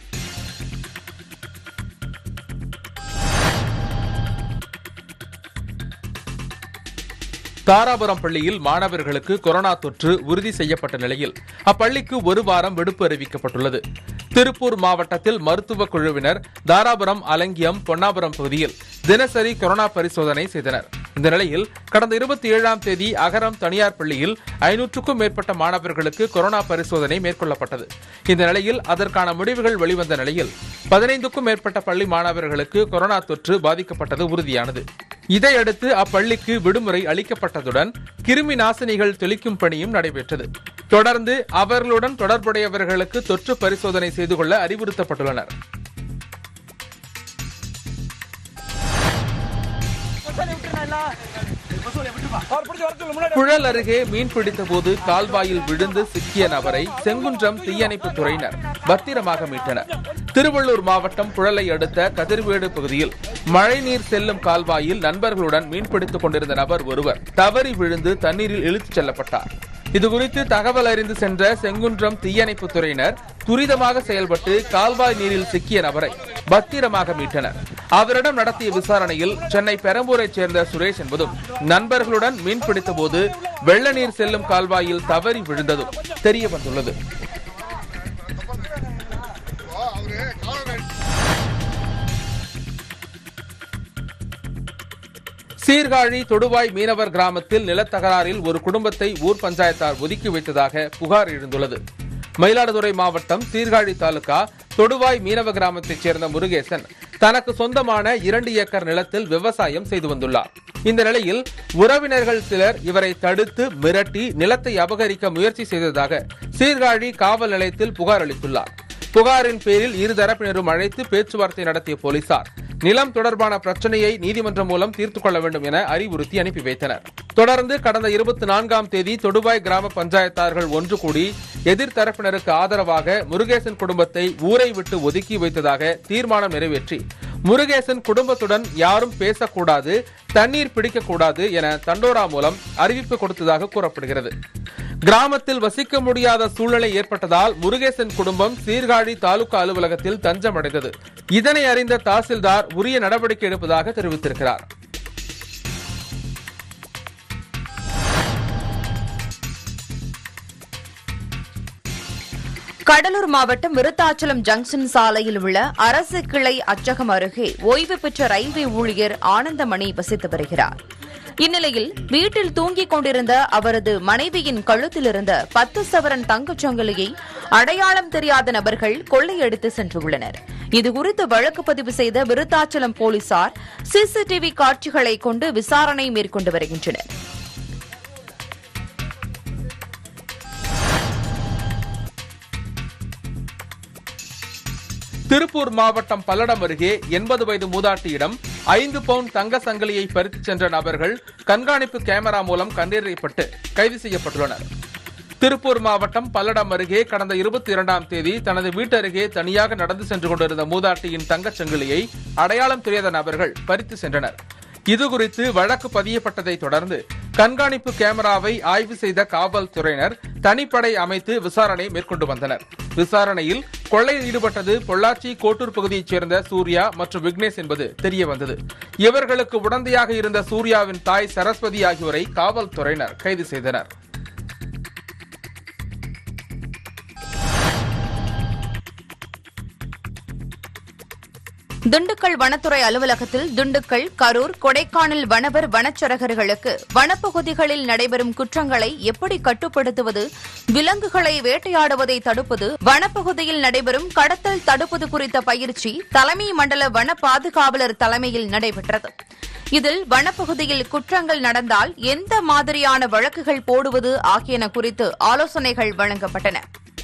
தாராபுரம் பள்ளியில் மாணவர்களுக்கு கொரோனா தொற்று உறுதி செய்யப்பட்ட நிலையில் அப்பள்ளிக்கு ஒரு வாரம் விடுப்பு அறிவிக்கப்பட்டுள்ளது. திருப்பூர் மாவட்டத்தில் மருத்துவ குழுவினர் தாராபுரம், அலங்கியம், பொன்னாபுரம் பகுதியில் தினசரி கொரோனா பரிசோதனை செய்தனர். இந்த நிலையில் கடந்த இருபத்தி ஏழாம் தேதி அகரம் தனியார் பள்ளியில் ஐநூற்றுக்கும் மேற்பட்ட மாணவர்களுக்கு கொரோனா பரிசோதனை மேற்கொள்ளப்பட்டது. இந்த நிலையில் அதற்கான முடிவுகள் வெளிவந்த நிலையில் பதினைந்துக்கும் மேற்பட்ட பள்ளி மாணவர்களுக்கு கொரோனா தொற்று பாதிக்கப்பட்டது உறுதியானது. இதையடுத்து அப்பள்ளிக்கு விடுமுறை அளிக்கப்பட்டதுடன் கிருமி நாசினிகள் தெளிக்கும் பணியும் நடைபெற்றது. தொடர்ந்து அவர்களுடன் தொடர்புடையவர்களுக்கு தொற்று பரிசோதனை செய்து கொள்ள அறிவுறுத்தப்பட்டுள்ளனர். புழல் அருகே மீன்பிடித்த போது கால்வாயில் விழுந்து சிக்கிய நபரை செங்குன்றம் தீயணைப்பு துறையினர் பத்திரமாக மீட்டனர். திருவள்ளூர் மாவட்டம் புழலை அடுத்த கதிர்வேடு பகுதியில் மழைநீர் செல்லும் கால்வாயில் நண்பர்களுடன் மீன்பிடித்துக் கொண்டிருந்த நபர் ஒருவர் தவறி விழுந்து தண்ணீரில் இழுத்துச் செல்லப்பட்டார். இதுகுறித்து தகவல் அறிந்து சென்ற செங்குன்றம் தீயணைப்பு துறையினர் துரிதமாக செயல்பட்டு கால்வாய் நீரில் சிக்கிய நபரை பத்திரமாக மீட்டனர். அவரிடம் நடத்திய விசாரணையில் சென்னை பெரம்பூரைச் சேர்ந்த சுரேஷ் என்பதும் நண்பர்களுடன் மீன்பிடித்த போது வெள்ள நீர் செல்லும் கால்வாயில் தவறி விழுந்ததும் தெரிய வந்துள்ளது. சீர்காழி தொடுவாய் மீனவர் கிராமத்தில் நிலத்தகராறில் ஒரு குடும்பத்தை ஊர் பஞ்சாயத்தார் ஒதுக்கி வைத்ததாக புகார் எழுந்துள்ளது. மயிலாடுதுறை மாவட்டம் சீர்காழி தாலுகா தொடுவாய் மீனவ கிராமத்தைச் சேர்ந்த முருகேசன் தனக்கு சொந்தமான இரண்டு ஏக்கர் நிலத்தில் விவசாயம் செய்து வந்துள்ளார். இந்த நிலையில் உறவினர்கள் சிலர் இவரை தடுத்து மிரட்டி நிலத்தை அபகரிக்க முயற்சி செய்ததாக சீர்காழி காவல் நிலையத்தில் புகார் அளித்துள்ளார். புகாரின் பேரில் இருதரப்பினரும் அழைத்து பேச்சுவார்த்தை நடத்திய போலீசார் நிலம் தொடர்பான பிரச்சனையை நீதிமன்றம் மூலம் தீர்த்துக் கொள்ள வேண்டும் என அறிவுறுத்தி அனுப்பி வைத்தனர். தொடர்ந்து கடந்த இருபத்தி நான்காம் தேதி தொடுவாய் கிராம பஞ்சாயத்தார்கள் ஒன்று கூடி எதிர்த்தரப்பினருக்கு ஆதரவாக முருகேசன் குடும்பத்தை ஊரை விட்டு ஒதுக்கி வைத்ததாக தீர்மானம் நிறைவேற்றி முருகேசன் குடும்பத்துடன் யாரும் பேசக்கூடாது, தண்ணீர் பிடிக்கக்கூடாது என தண்டோரா மூலம் அறிவிப்பு கொடுத்ததாக கூறப்படுகிறது. கிராமத்தில் வசிக்க முடியாத சூழ்நிலை ஏற்பட்டதால் முருகேசன் குடும்பம் சீர்காழி தாலுகா அலுவலகத்தில் தஞ்சம் அடைந்தது. இதனை அறிந்த தாசில்தார் உரிய நடவடிக்கை எடுப்பதாக தெரிவித்திருக்கிறார். கடலூர் மாவட்டம் விருத்தாச்சலம் ஜங்ஷன் சாலையில் உள்ள அரசு கிளை அச்சகம் அருகே ஓய்வு பெற்ற ரயில்வே ஊழியர் ஆனந்தமணி வசித்து வருகிறார். இந்நிலையில் வீட்டில் தூங்கிக் கொண்டிருந்த அவரது மனைவியின் கழுத்தில் இருந்த பத்து சவரன் தங்கச் சங்கிலியை அடையாளம் தெரியாத நபர்கள் கொள்ளையடித்து சென்றுள்ளனர். இதுகுறித்து வழக்கு பதிவு செய்த விருத்தாச்சலம் போலீசார் சிசிடிவி காட்சிகளை கொண்டு விசாரணை மேற்கொண்டு வருகின்றனர். திருப்பூர் மாவட்டம் பல்லடம் அருகே எண்பது வயது மூதாட்டியிடம் ஐந்து பவுண்ட் தங்க சங்கிலியை பறித்துச் சென்ற நபர்கள் கண்காணிப்பு கேமரா மூலம் கண்டறியப்பட்டு கைது செய்யப்பட்டுள்ளனர். திருப்பூர் மாவட்டம் பல்லடம் அருகே கடந்த இருபத்தி இரண்டாம் தேதி தனது வீட்டருகே தனியாக நடந்து சென்று கொண்டிருந்த மூதாட்டியின் தங்கச் சங்கிலியை அடையாளம் தெரியாத நபர்கள் பறித்து சென்றனர். இதுகுறித்து வழக்கு பதியப்பட்டதை தொடர்ந்து கண்காணிப்பு கேமராவை ஆய்வு செய்த காவல்துறையினர் தனிப்படை அமைத்து விசாரணை மேற்கொண்டு வந்தனர். விசாரணையில் கொள்ளையில் ஈடுபட்டது பொள்ளாச்சி கோட்டூர் பகுதியைச் சேர்ந்த சூர்யா மற்றும் விக்னேஷ் என்பது தெரியவந்தது. இவர்களுக்கு உடந்தையாக இருந்த சூர்யாவின் தாய் சரஸ்வதி ஆகியோரை காவல்துறையினர் கைது செய்தனர். திண்டுக்கல் வனத்துறை அலுவலகத்தில் திண்டுக்கல், கரூர், கொடைக்கானல் வனவர் வனச்சரகர்களுக்கு வனப்பகுதிகளில் நடைபெறும் குற்றங்களை எப்படி கட்டுப்படுத்துவது, விலங்குகளை வேட்டையாடுவதை தடுப்பது, வனப்பகுதியில் நடைபெறும் கடத்தல் தடுப்பது குறித்த பயிற்சி தலைமை மண்டல வன பாதுகாவலர் தலைமையில் நடைபெற்றது. இதில் வனப்பகுதியில் குற்றங்கள் நடந்தால் எந்த மாதிரியான வழக்குகள் போடுவது ஆகியன குறித்து ஆலோசனைகள் வழங்கப்பட்டன.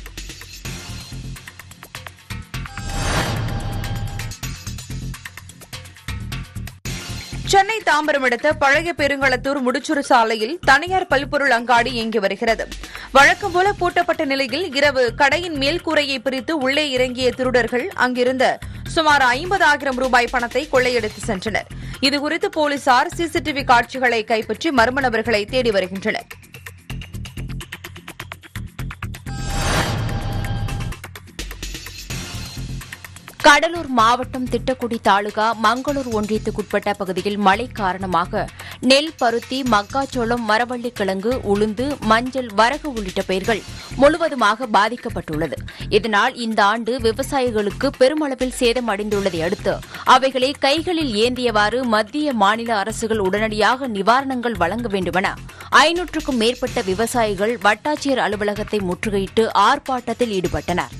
சென்னை தாம்பரம் அடுத்த பழைய பெருங்களத்தூர் முடிச்சூர் சாலையில் தனியார் பல்பொருள் அங்காடி இயங்கி வருகிறது. வழக்கம் போல பூட்டப்பட்ட நிலையில் இரவு கடையின் மேல்கூரையை பிரித்து உள்ளே இறங்கிய திருடர்கள் அங்கிருந்த சுமார் ஐம்பதாயிரம் ரூபாய் பணத்தை கொள்ளையடித்து சென்றனர். இதுகுறித்து போலீசார் சிசிடிவி காட்சிகளை கைப்பற்றி மர்ம நபர்களை தேடி வருகின்றனர். கடலூர் மாவட்டம் திட்டக்குடி தாலுகா மங்களூர் ஒன்றியத்துக்குட்பட்ட பகுதியில் மழை காரணமாக நெல், பருத்தி, மக்காச்சோளம், மரவள்ளி கிழங்கு, உளுந்து, மஞ்சள், வரகு உள்ளிட்ட பயிர்கள் முழுவதுமாக பாதிக்கப்பட்டுள்ளது. இதனால் இந்த ஆண்டு விவசாயிகளுக்கு பெருமளவில் சேதம் அடைந்துள்ளதை அடுத்து அவைகளை கைகளில் ஏந்தியவாறு மத்திய, மாநில அரசுகள் உடனடியாக நிவாரணங்கள் வழங்க வேண்டுமென ஐநூற்றுக்கும் மேற்பட்ட விவசாயிகள் வட்டாட்சியர் அலுவலகத்தை முற்றுகையிட்டு ஆர்ப்பாட்டத்தில் ஈடுபட்டனர்.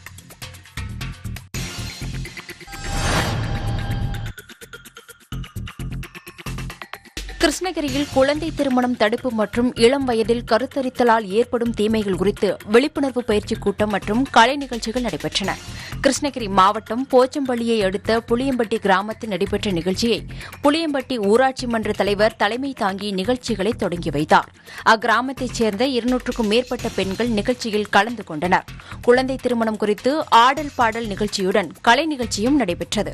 கிருஷ்ணகிரியில் குழந்தை திருமணம் தடுப்பு மற்றும் இளம் வயதில் கருத்தரித்தலால் ஏற்படும் தீமைகள் குறித்து விழிப்புணர்வு பயிற்சி கூட்டம் மற்றும் கலை நிகழ்ச்சிகள் நடைபெற்றன. கிருஷ்ணகிரி மாவட்டம் போச்சம்பள்ளியை அடுத்த புளியம்பட்டி கிராமத்தில் நடைபெற்ற நிகழ்ச்சியை புளியம்பட்டி ஊராட்சி மன்ற தலைவர் தலைமை தாங்கி நிகழ்ச்சிகளை தொடங்கி வைத்தார். அக்கிராமத்தைச் சேர்ந்த இருநூற்றுக்கும் மேற்பட்ட பெண்கள் நிகழ்ச்சியில் கலந்து கொண்டனர். குழந்தை திருமணம் குறித்து ஆடல் பாடல் நிகழ்ச்சியுடன் கலை நிகழ்ச்சியும் நடைபெற்றது.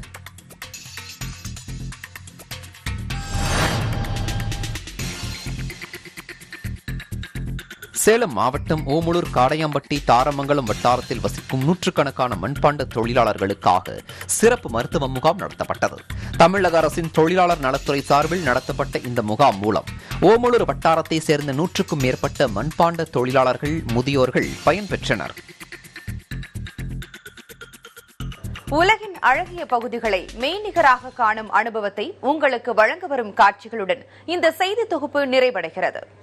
சேலம் மாவட்டம் ஓமலூர், காடையாம்பட்டி, தாரமங்கலம் வட்டாரத்தில் வசிக்கும் நூற்றுக்கணக்கான மண்பாண்ட தொழிலாளர்களுக்காக சிறப்பு மருத்துவ முகாம் நடத்தப்பட்டது. தமிழக அரசின் தொழிலாளர் நலத்துறை சார்பில் நடத்தப்பட்ட இந்த முகாம் மூலம் ஓமலூர் வட்டாரத்தை சேர்ந்த நூற்றுக்கும் மேற்பட்ட மண்பாண்ட தொழிலாளர்கள், முதியோர்கள் பயன்பெற்றனர். உலகின் அழகிய பகுதிகளை மெய்நிகராக காணும் அனுபவத்தை உங்களுக்கு வழங்க வரும் காட்சிகளுடன் இந்த செய்தி தொகுப்பு நிறைவடைகிறது.